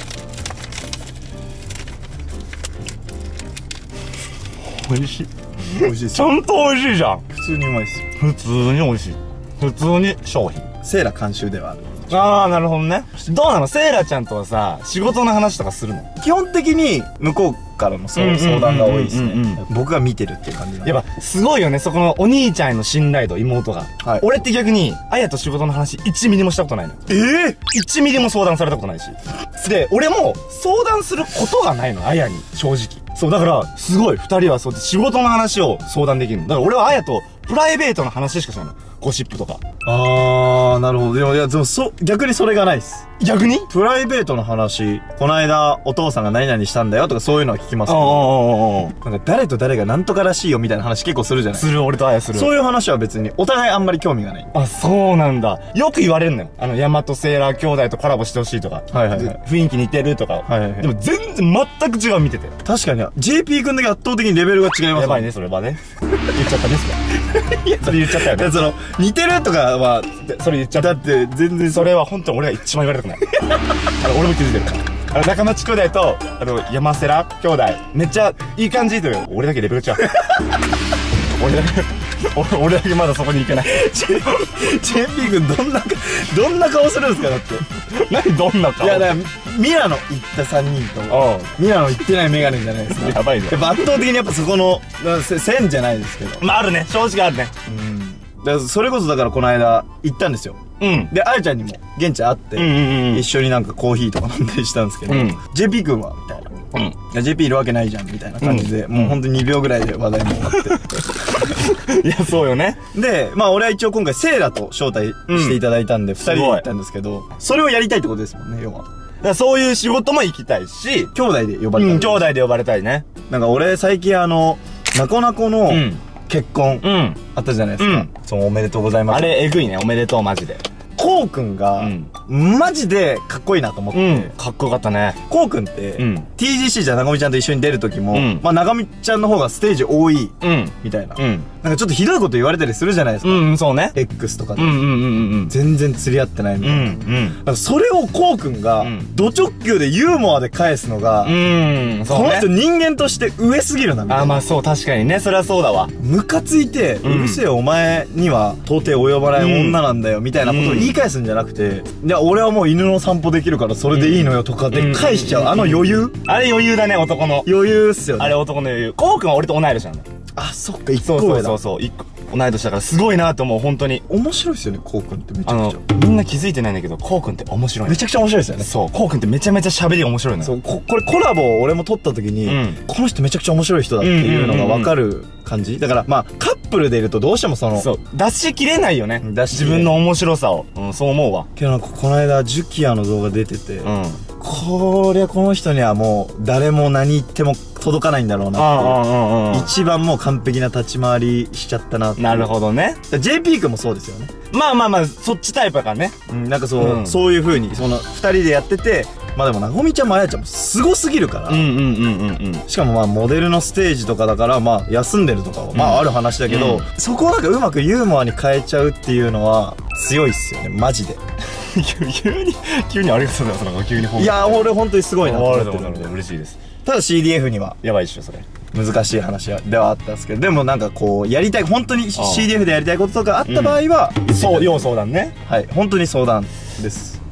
美味しい。 美味しいですちゃんと美味しいじゃん。 普通にうまいですよ。 普通に美味しい。普通に商品。 セーラ監修ではある。 あー、なるほどね。どうなのセイラちゃんとはさ、仕事の話とかするの？ 基本的に向こうからのそう相談が多いですうんうんうんうんね。僕が見てるっていう感じなんで。 やっぱ、すごいよね、そこのお兄ちゃんへの信頼度、妹が。 はい俺って逆に、あやと仕事の話いちミリもしたことないのよ。 ええいちミリも相談されたことないし。で、俺も相談することがないの、あやに、正直。そう、だから、すごい、二人はそうやって仕事の話を相談できるの。だから俺はあやと、プライベートの話しかしないの。ゴシップとか。 あー、なるほど。でも、いや、でも、そ、逆にそれがないっす。 逆にプライベートの話、この間、お父さんが何々したんだよとかそういうのは聞きますけああ、 ど、 あなんか誰と誰がなんとからしいよみたいな話結構するじゃないする、俺とあやする。 そういう話は別に、お互いあんまり興味がない。 あ、そうなんだ。よく言われるのよ。あの、ヤマトセーラー兄弟とコラボしてほしいとか。 はいはいはいで雰囲気似てるとか。 はいはいはいでも全然全く違う見てて。 確かに、ジェーピー 君だけ圧倒的にレベルが違います。 やばいね、それはね。言っちゃったね、それ。それ言っちゃったよね。 いや、その、似てるとかは、 でそれ言っちゃった。 だって全然それは本当に俺が一番言われたくない。あの俺も気づいてるから。あの、仲町兄弟と、あの、山セラ兄弟、めっちゃいい感じという。俺だけレベル違う。俺だけ、俺俺だけまだそこに行けない。 ジェーピー 君どんなか、どんな顔するんですかだって。 何どんな顔いや、だから、ミラノ行ったさんにんと、ミラノ行ってないメガネじゃないですか。 やばいね。 やっぱ圧倒的にやっぱそこの、せ線じゃないですけど。 まああるね。正直あるね。 うん。だからそれこそだからこの間行ったんですよ。 うん。 で、あやちゃんにも現地会って、 うんうんうん。 一緒になんかコーヒーとか飲んだりしたんですけど、 うんジェーピー 君はみたいな。 うん。 いや ジェーピー いるわけないじゃんみたいな感じで、もうほんとににびょうぐらいで話題も終わっいや、そうよね。 て。で、まあ俺は一応今回セイラと招待していただいたんで、二、人で行ったんですけど、それをやりたいってことですもんね、要は。 だからそういう仕事も行きたいし、 兄弟で呼ばれた。 うん、兄弟で呼ばれたいね。 なんか俺最近あの、なこなこのうん。 結婚うん。 あったじゃないですか。 うんそう、おめでとうございます。 あれ、えぐいね。おめでとう、マジで。 こうくんが、マジでかっこいいなと思って、 うん。かっこよかったね。 こうくんって、 うん。 ティージーシー じゃなごみちゃんと一緒に出る時も、 うんまあなごみちゃんの方がステージ多い、 うん。 みたいな。 うん。 なんかちょっとひどいこと言われたりするじゃないですか。 うん、そうね。 X とかで。 うんうんうんうん全然釣り合ってないみうん。うたいな。 ん。うん。 なんかそれをこうくんが、 うんド直球でユーモアで返すのが、 うん。そうね。 この人人間として上すぎるな、みたいな。 あ、まあそう、確かにね。それはそうだわ。 ムカついて、ううんるせえお前には到底及ばない女なんだよ、みたいなことを言い返すんじゃなくて、いや、俺はもう犬の散歩できるからそれでいいのよとかで返しちゃう、あの余裕あれ余裕だね、男の。 余裕っすよね。 あれ男の余裕。こうくんは俺と同い年なんだよ。 あ、そっか、一そう個上だ。 そうそうそう。一個。同い年だからすごいなと思う、本当に。 面白いっすよね、こうくんってめちあのゃくちゃ。、 みんな気づいてないんだけど、こうくんって面白いの。 めちゃくちゃ面白いですよね。 そう、こうくんってめちゃめちゃ喋り面白いのよ。 そう、こ、これコラボを俺も撮った時に、 うんこの人めちゃくちゃ面白い人だっていうのがわかる感じ。だから、まあ、カップルでいるとどうしてもその、 そう、出しきれないよね。 出しきれない自分の面白さを。うん、そう思うわ。 けどなんかこの間、ジュキアの動画出てて、 うん。 こりゃこの人にはもう誰も何言っても届かないんだろうなっていう。 ああ、うんうん。 一番もう完璧な立ち回りしちゃったなっていう。 なるほどね。 ジェーピー 君もそうですよね。 まあまあまあ、そっちタイプだからね。 うん、なんかそう、 うんそういう風に、その、二人でやってて、まあでも、なごみちゃんもあやちゃんもすごすぎるから、 うんうんうんうんうん。 しかもまあ、モデルのステージとかだから、まあ、休んでるとかは、まあ、ある話だけど、 うんそこをなんかうまくユーモアに変えちゃうっていうのは、強いっすよね、マジで。 急に、急にありがとうございます。なんか急に褒めていやー、俺本当にすごいなと思あってるんでりがとうございます。嬉しいです。 ただ シーディーエフ には、 やばいっしょ、それ。 難しい話ではあったんですけど、でもなんかこう、やりたい、本当に シーディーエフ でやりたいこととかあった場合は、 そう、要相談ね。 はい、本当に相談です。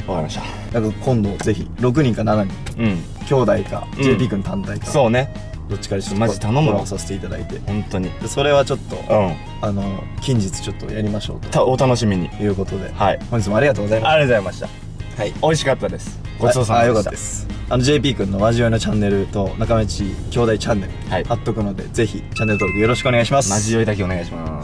わかりました。 なんか今度ぜひろくにんかしちにん、 うん。 兄弟か ジェーピー 君単体か、 そうね。 どっちかにちょっとマジ頼むわコラボさせていただいて、 本当に。 でそれはちょっと、 うん。 あの近日ちょっとやりましょうとたお楽しみに。 いうことで、 はい。 本日もありがとうございまありがとうございました。 す。はい、 美味しかったです。ごちそうさまああでした。 よかったです。あの ジェーピー 君のワジオイのチャンネルと中道兄弟チャンネル、 はい貼っとくのでぜひチャンネル登録よろしくお願いします。 マジ酔いだけお願いします。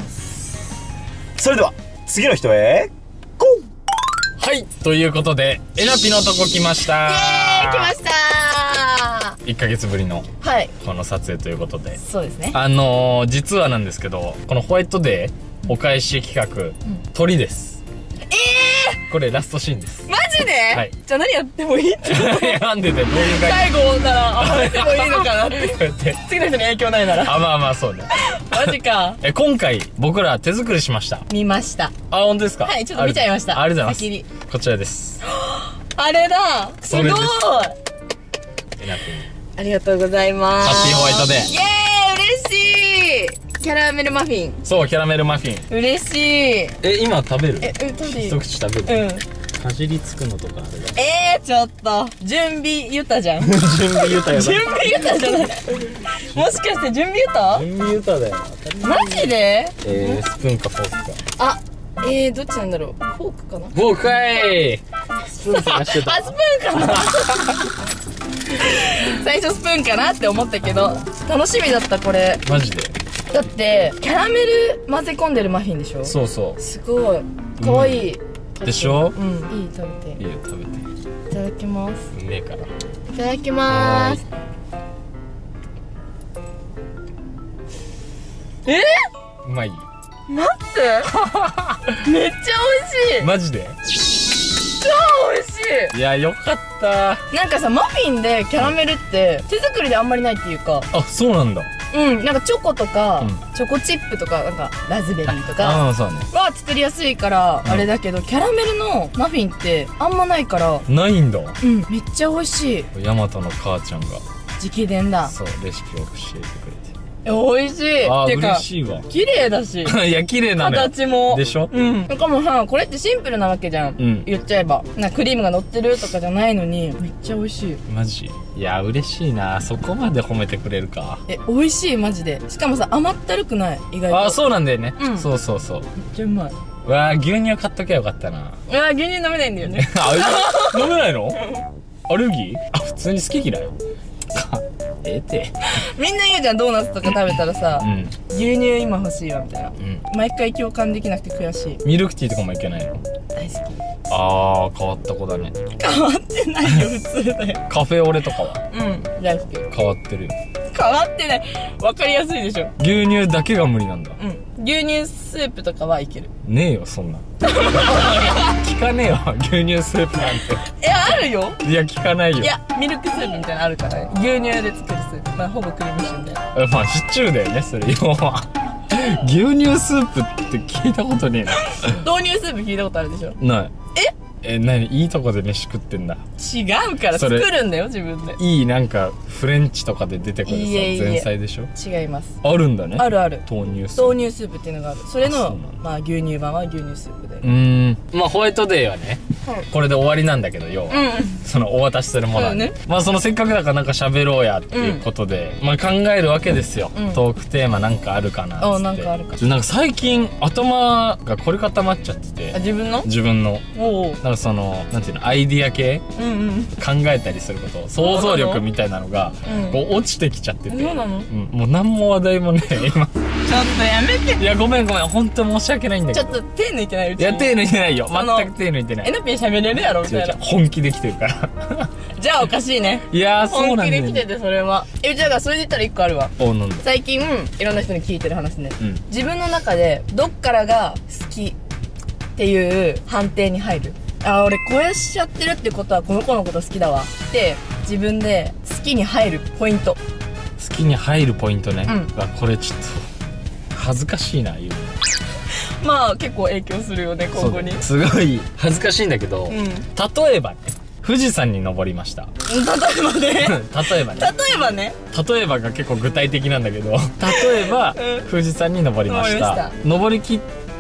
それでは次の人へゴー。 はい、ということでえなぴのとこ来ましたイエーイ来ましたー。 いっかげつぶりのはい、 この撮影ということで、 そうですね。 あのー、実はなんですけど、このホワイトデーお返し企画、鳥です。えー、これラストシーンです。 マジで？ はい。 じゃあ何やってもいいってなんででどういう最後なら甘えてもいいのかなってって次の人に影響ないなら。 あ、まあまあそうね。 マジか。 え、今回僕ら手作りしました。 見ました。 あ、本当ですか？ はいちょっと見ちゃいましたありがとうござ先にいます。こちらです。 あれだすごいそれですえなぴありがとうございます。 ハッピーホワイトデー。 イエーイ嬉しい。キャラメルマフィンそう、キャラメルマフィン。 嬉しい。 え、今食べる？ え、うん、食べていい？ 一口食べる？ うん。 かじりつくのとかあれだ。 えー、ちょっと準備ユタじゃん。準準備ユタやだ。 備ユタじゃない。もしかして準備ユタ？ 準備ユタだよ。 マジで？ えー、スプーンかフォークか。 あ、えー、どっちなんだろう。フォークかな？ フォークかい。スプーン探してた。 あ、スプーンかな。最初スプーンかなって思ったけど楽しみだったこれ。 マジで？ だってキャラメル混ぜ込んでるマフィンでしょ。 そうそう。 すごいかわいい、 でしょ？ うん、いい食べて。 いいよ、食べて。 いただきます。 うめえから。 いただきまーす。えうまい？ 待ってめっちゃ美味しい。 マジで？ 超美味しい。 いや、よかった。 なんかさマフィンでキャラメルって手作りであんまりないっていうか、 あ、そうなんだ。 うんなんかチョコとか、 うんチョコチップとかなんかラズベリーとかああ、そうね。 は作りやすいからあれだけど、キャラメルのマフィンってあんまないからないんだ。 うんめっちゃ美味しい。 ヤマトの母ちゃんが直伝だ。 そうレシピを教えてくれて。 え美味しい。 あーっていうか嬉しいわ。 綺麗だしいや、綺麗なのよ。 形もでしょ？ うんしかもさこれってシンプルなわけじゃん、 うん言っちゃえばなんかクリームが乗ってるとかじゃないのにめっちゃ美味しい。 マジ？いや、嬉しいな。そこまで褒めてくれるか。 え美味しいマジで。しかもさ甘ったるくない意外と。 ああ、そうなんだよね。 うんそうそうそう。 めっちゃうまい。 わあ、牛乳買っときゃよかったな。 うわ牛乳飲めないんだよね。 あ、飲めないの？アレルギー？あ、普通に好き嫌い？ええて。 みんな言うじゃんドーナツとか食べたらさ、 うん。 牛乳今欲しいわみたいな、 うん。 毎回共感できなくて悔しい。 ミルクティーとかもいけないの？ 大好あー、変わった子だね。 き。変わってないよ普通だよ。 カフェオレとかはうん大好き。 変わってるよ。 変わってない。わかりやすいでしょ。 牛乳だけが無理なんだ。 うん牛乳スープとかはいける。 ねえよ、そんなん。聞かねえよ、牛乳スープなんえあるよ。 て。いや、聞かないよ。 いやミルクスープみたいなのあるからね。牛乳で作るスープ、まあほぼクリームシチューみたいな。 えまあ、シチューだよね、それ、要は。牛乳スープって聞いたことね豆乳スープ聞いたことあるでしょ。 えな。ない。え、なに、いいとこで飯食ってんだ。 違うからそれ作るんだよ自分で。 いい、なんか、フレンチとかで出てくるさ、 いえいえ前菜でしょ？ 違います。 あるんだね。 あるある。 豆乳スープ。 豆乳スープっていうのがある。それのあそうなんだまあ牛乳版は牛乳スープで。 うーん。まあ、ホワイトデーはね、 はいこれで終わりなんだけど、要は。 うんその、お渡しするものはね。 そうまあ、その、せっかくだからなんか喋ろうやっていうことで、まあ、考えるわけですよ。 うんトークテーマなんかあるかなっつって。 あなんかあるかなんか最近、頭が凝り固まっちゃってて、 あ自分の自分の。 おおなんかその、なんていうの、アイディア系うんうん考えたりすること、想像力みたいなのが、 うんこう、落ちてきちゃってて。 そうなの。 うん、もう何も話題もね、今。 ちょっとやめて。 いや、ごめんごめん。本当申し訳ないんだけど。 ちょっと手抜いてないうちに。 いや、手抜いてないよ。 その全く手抜いてない。 エナピー喋れるやろみたいな違う違う。本気できてるから。 じゃあおかしいね。 いやー、そう本なんだよ、ね。 気で来ててそれは。えじゃあそれで言ったら一個あるわ。 お、なんだ。 最近いろんな人に聞いてる話ね、 うん自分の中でどっからが好きっていう判定に入る。あ俺これしちゃってるってことはこの子のこと好きだわって自分で好きに入るポイント。 好きに入るポイントね。 うんわ、これちょっと、恥ずかしいな、言うの。 まあ結構影響するよね今後に。 すごい恥ずかしいんだけど、 うん例えばね、富士山に登りました。 例えばね例えばね。 例えばね例えばが結構具体的なんだけど、例えば、 うん富士山に登りました。 登りまし登りきっ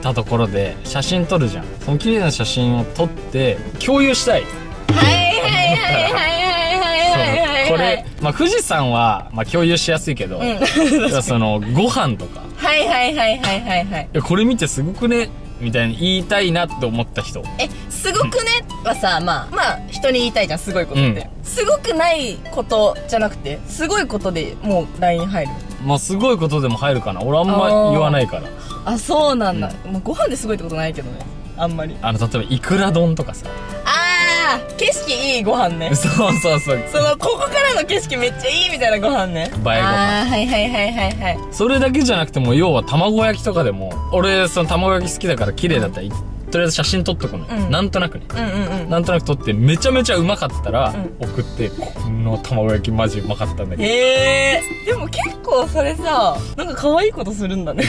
たところで写真撮るじゃん。その綺麗な写真を撮って共有したい。 はいはいはいはいはいはいはい。 これ、まあ富士山はまあ共有しやすいけど、そのご飯とか。 はいはいはいはいはいはい。 いやこれ見てすごくねみたいに言いたいなって思った人。 え、すごくねはさ、まあまあ人に言いたいじゃん、すごいことって、うん、すごくないことじゃなくてすごいことでもう ライン 入る。 まあすごいことでも入るかな。俺あんま言わないから。 あ、そうなんだ、うん、まあ、ご飯ですごいってことないけどね、あんまり。 あの例えばいくら丼とかさ、 あー景色いいご飯ね。 そうそうそう、 そのここからの景色めっちゃいいみたいなご飯ね。映えご飯。あーはいはいはいはいはい。 それだけじゃなくても、要は卵焼きとかでも、俺その卵焼き好きだから綺麗だったら、うん、とりあえず写真撮っとくのよ、うん、なんとなくね、うんうんうん、なんとなく撮ってめちゃめちゃうまかったら、うん、送って、この卵焼きマジうまかったんだけど。 へえー、でも結構それさ、なんか可愛いことするんだね。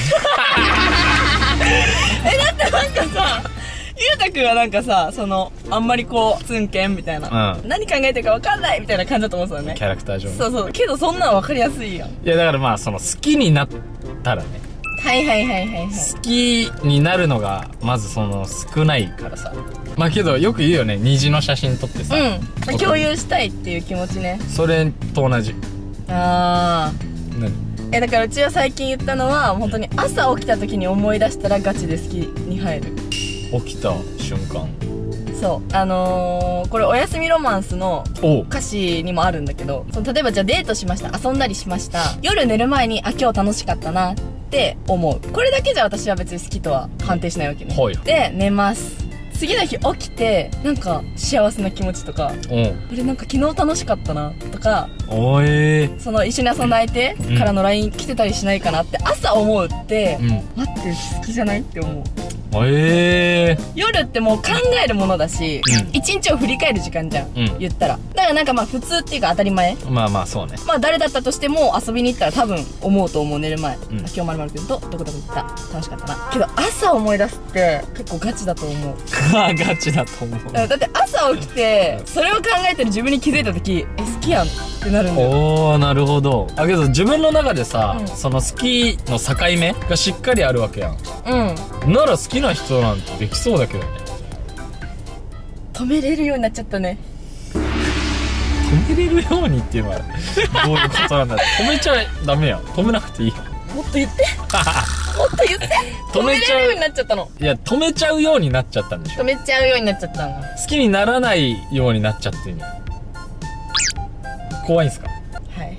え、だってなんかさ、ゆうたくんはなんかさ、そのあんまりこうツンケンみたいな、うん、何考えてるか分かんないみたいな感じだと思うんですよね、 キャラクター上に。 そうそう、けどそんなの分かりやすいやん。 いやだからまあその好きになったらね、 はいはいはいはいはい、 好きになるのがまずその少ないからさ。まあけどよく言うよね、虹の写真撮ってさ、 うん、共有したいっていう気持ちね。 それと同じ。ああ、何？ え、だからうちは最近言ったのは、本当に朝起きた時に思い出したらガチで好きに入る。 起きた瞬間。 そう、あのー、これおやすみロマンスの歌詞にもあるんだけど、その例えばじゃあデートしました、遊んだりしました、夜寝る前にあ今日楽しかったなって思う。これだけじゃ私は別に好きとは判定しないわけね、はい、で寝ます。次の日起きてなんか幸せな気持ちとか、俺なんか昨日楽しかったなとか、おー、その一緒に遊んだ相手からの ライン 来てたりしないかなって朝思うって、うん、待って好きじゃないって思う。えー、夜ってもう考えるものだし、うん、一日を振り返る時間じゃん、うん、言ったら。だからなんかまあ普通っていうか当たり前。まあまあそうね。まあ誰だったとしても遊びに行ったら多分思うと思う、寝る前、うん、今日まるまるくんとどこどこ行った楽しかったな。けど朝思い出すって結構ガチだと思う。ガチだと思う。だって朝起きてそれを考えてる自分に気づいた時、え好きやんってなるんだよ。おー、なるほど。あけど自分の中でさ、うん、その好きの境目がしっかりあるわけやん。うん。なら好きな人なんてできそうだけどね。止めれるようになっちゃったね。止めれるようにっていうのはどういうことなんだ。止めちゃダメやん。止めなくていいよ。もっと言ってもっと言って止めれるようになっちゃったの。いや止めちゃうようになっちゃったんでしょ。止めちゃうようになっちゃったの。好きにならないようになっちゃってるの。怖いんすか？はい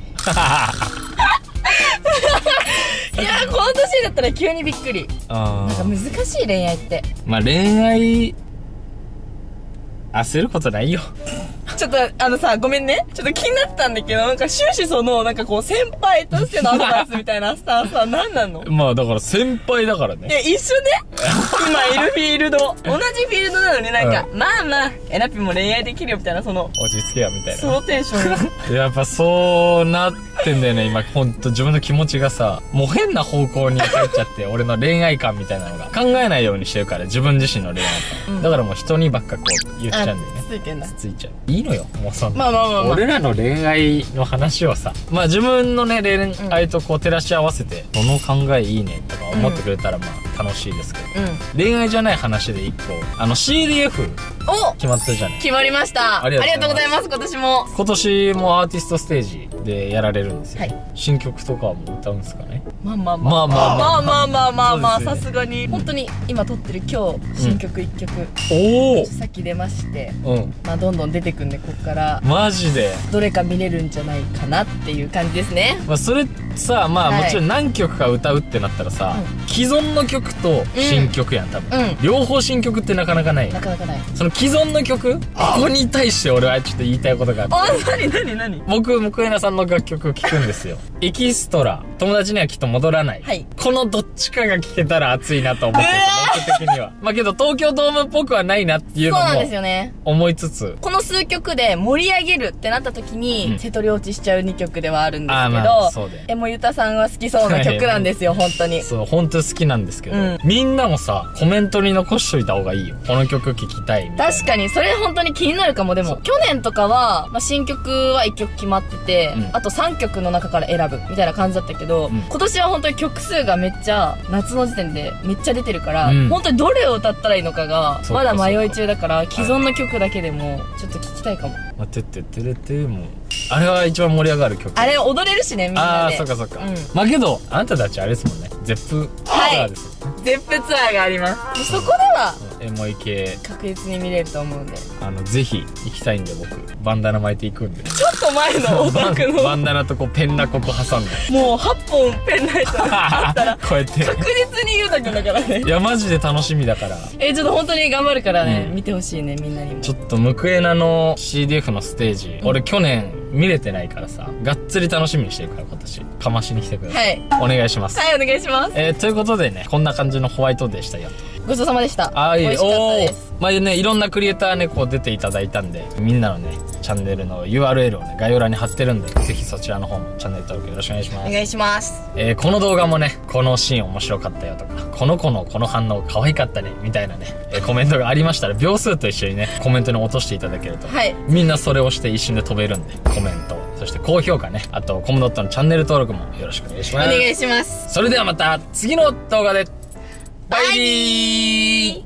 いやー、この年だったら急にびっくり。あー、なんか難しい恋愛って。まあ恋愛焦ることないよ。ちょっとあのさ、ごめんね、ちょっと気になったんだけど、なんか終始そのなんかこう先輩としてのアドバイスみたいなスタンスは何なの？まあだから先輩だからね。いや一緒ね今いるフィールド同じフィールドなのになんか、うん、まあまあエナピも恋愛できるよみたいな、その落ち着けやみたいな、そのテンションやっぱそうなってんだよね今。ほんと自分の気持ちがさ、もう変な方向に入っちゃって俺の恋愛観みたいなのが考えないようにしてるから、自分自身の恋愛観、うん、だからもう人にばっかこう言っちゃうんだよね。ついてんだ。ついちゃう。いいのよもうそんな、まあまあまあまあ、俺らの恋愛の話をさ、まあ自分のね恋愛とこう照らし合わせて、この考えいいねとか思ってくれたらまあ楽しいですけど、うん、恋愛じゃない話で一個、あの シーディーエフ 決まったじゃない。決まりました。ありがとうございます。今年も今年もアーティストステージでやられるんですよ、はい、新曲とかも歌うんですかね。まあまあまあまあまあまあまあまあまあまあ、さすがに本当に今撮ってる今日新曲いっきょく、おおさっき出まして、うん、まあどんどん出てくんで、こっからマジでどれか見れるんじゃないかなっていう感じですね。まあそれさ、まあもちろん何曲か歌うってなったらさ、既存の曲と新曲やん多分、両方新曲ってなかなかない。なかなかない。その既存の曲、ここに対して俺はちょっと言いたいことがあって。あ、なになになに。僕向稲さんの楽曲聴くんですよ。エキストラ、友達にはきっと戻らない、はい、このどっちかが聴けたら熱いなと思ってる、僕的には。まあけど東京ドームっぽくはないなっていうのもそうなんですよね、思いつつ、この数曲で盛り上げるってなった時に、うん、瀬戸り落ちしちゃうにきょくではあるんですけど、あ、まあそうで、え盛もゆたさんは好きそうな曲なんですよ、本当に。 そう、本当好きなんですけど、 うん、 みんなもさ、コメントに残しといた方がいいよ。この曲聴きたいみたいな。 確かに、それ本当に気になるかも。でも、去年とかは、まあ、新曲はいっきょく決まってて、うん、あとさんきょくの中から選ぶみたいな感じだったけど、うん、今年は本当に曲数がめっちゃ、夏の時点でめっちゃ出てるから、うん、本当にどれを歌ったらいいのかが、まだ迷い中だから、既存の曲だけでも、ちょっと聞きたいかも。 まあ、てってってれってもう、あれは一番盛り上がる曲。 あれ踊れるしね、みんなで。 ああ、そっかそっか。うん、まあけど、あなたたちあれですもんね。ゼップツアーですよ。 ゼップツアーがあります。そこでは、 エモい系確実に見れると思うんで、 あのぜひ行きたいんで、僕バンダナ巻いていくんで。 ちょっと前のオタクのバンダナとこうペンラここ挟んで、 もうはっぽんペンライトあったらこうやって確実にゆうたくんだからね。 いやマジで楽しみだから。 えちょっと本当に頑張るからね、うん、見てほしいね、みんなにも。 ちょっとムクエナの シーディーエフ のステージ、うん、俺去年見れてないからさ、がっつり楽しみにしてるから、今年かましに来てください。はい、お願いします。 はい、お願いします。 えー、ということでね、こんな感じのホワイトデーしたよと。 ごちそうさまでした。 ああ、いい。 美味しかったです。 まあね、いろんなクリエイターね、こう出ていただいたんで、みんなのね、チャンネルの ユーアールエル をね、概要欄に貼ってるんで、ぜひそちらの方もチャンネル登録よろしくお願いします。 お願いします。 えー、この動画もね、このシーン面白かったよとか、この子のこの反応可愛かったね、みたいなね、えー、コメントがありましたら、秒数と一緒にね、コメントに落としていただけると、はい、みんなそれをして一瞬で飛べるんで、コメント、そして高評価ね、あとコムドットのチャンネル登録もよろしくお願いします。 お願いします。 それではまた次の動画で、バイビー。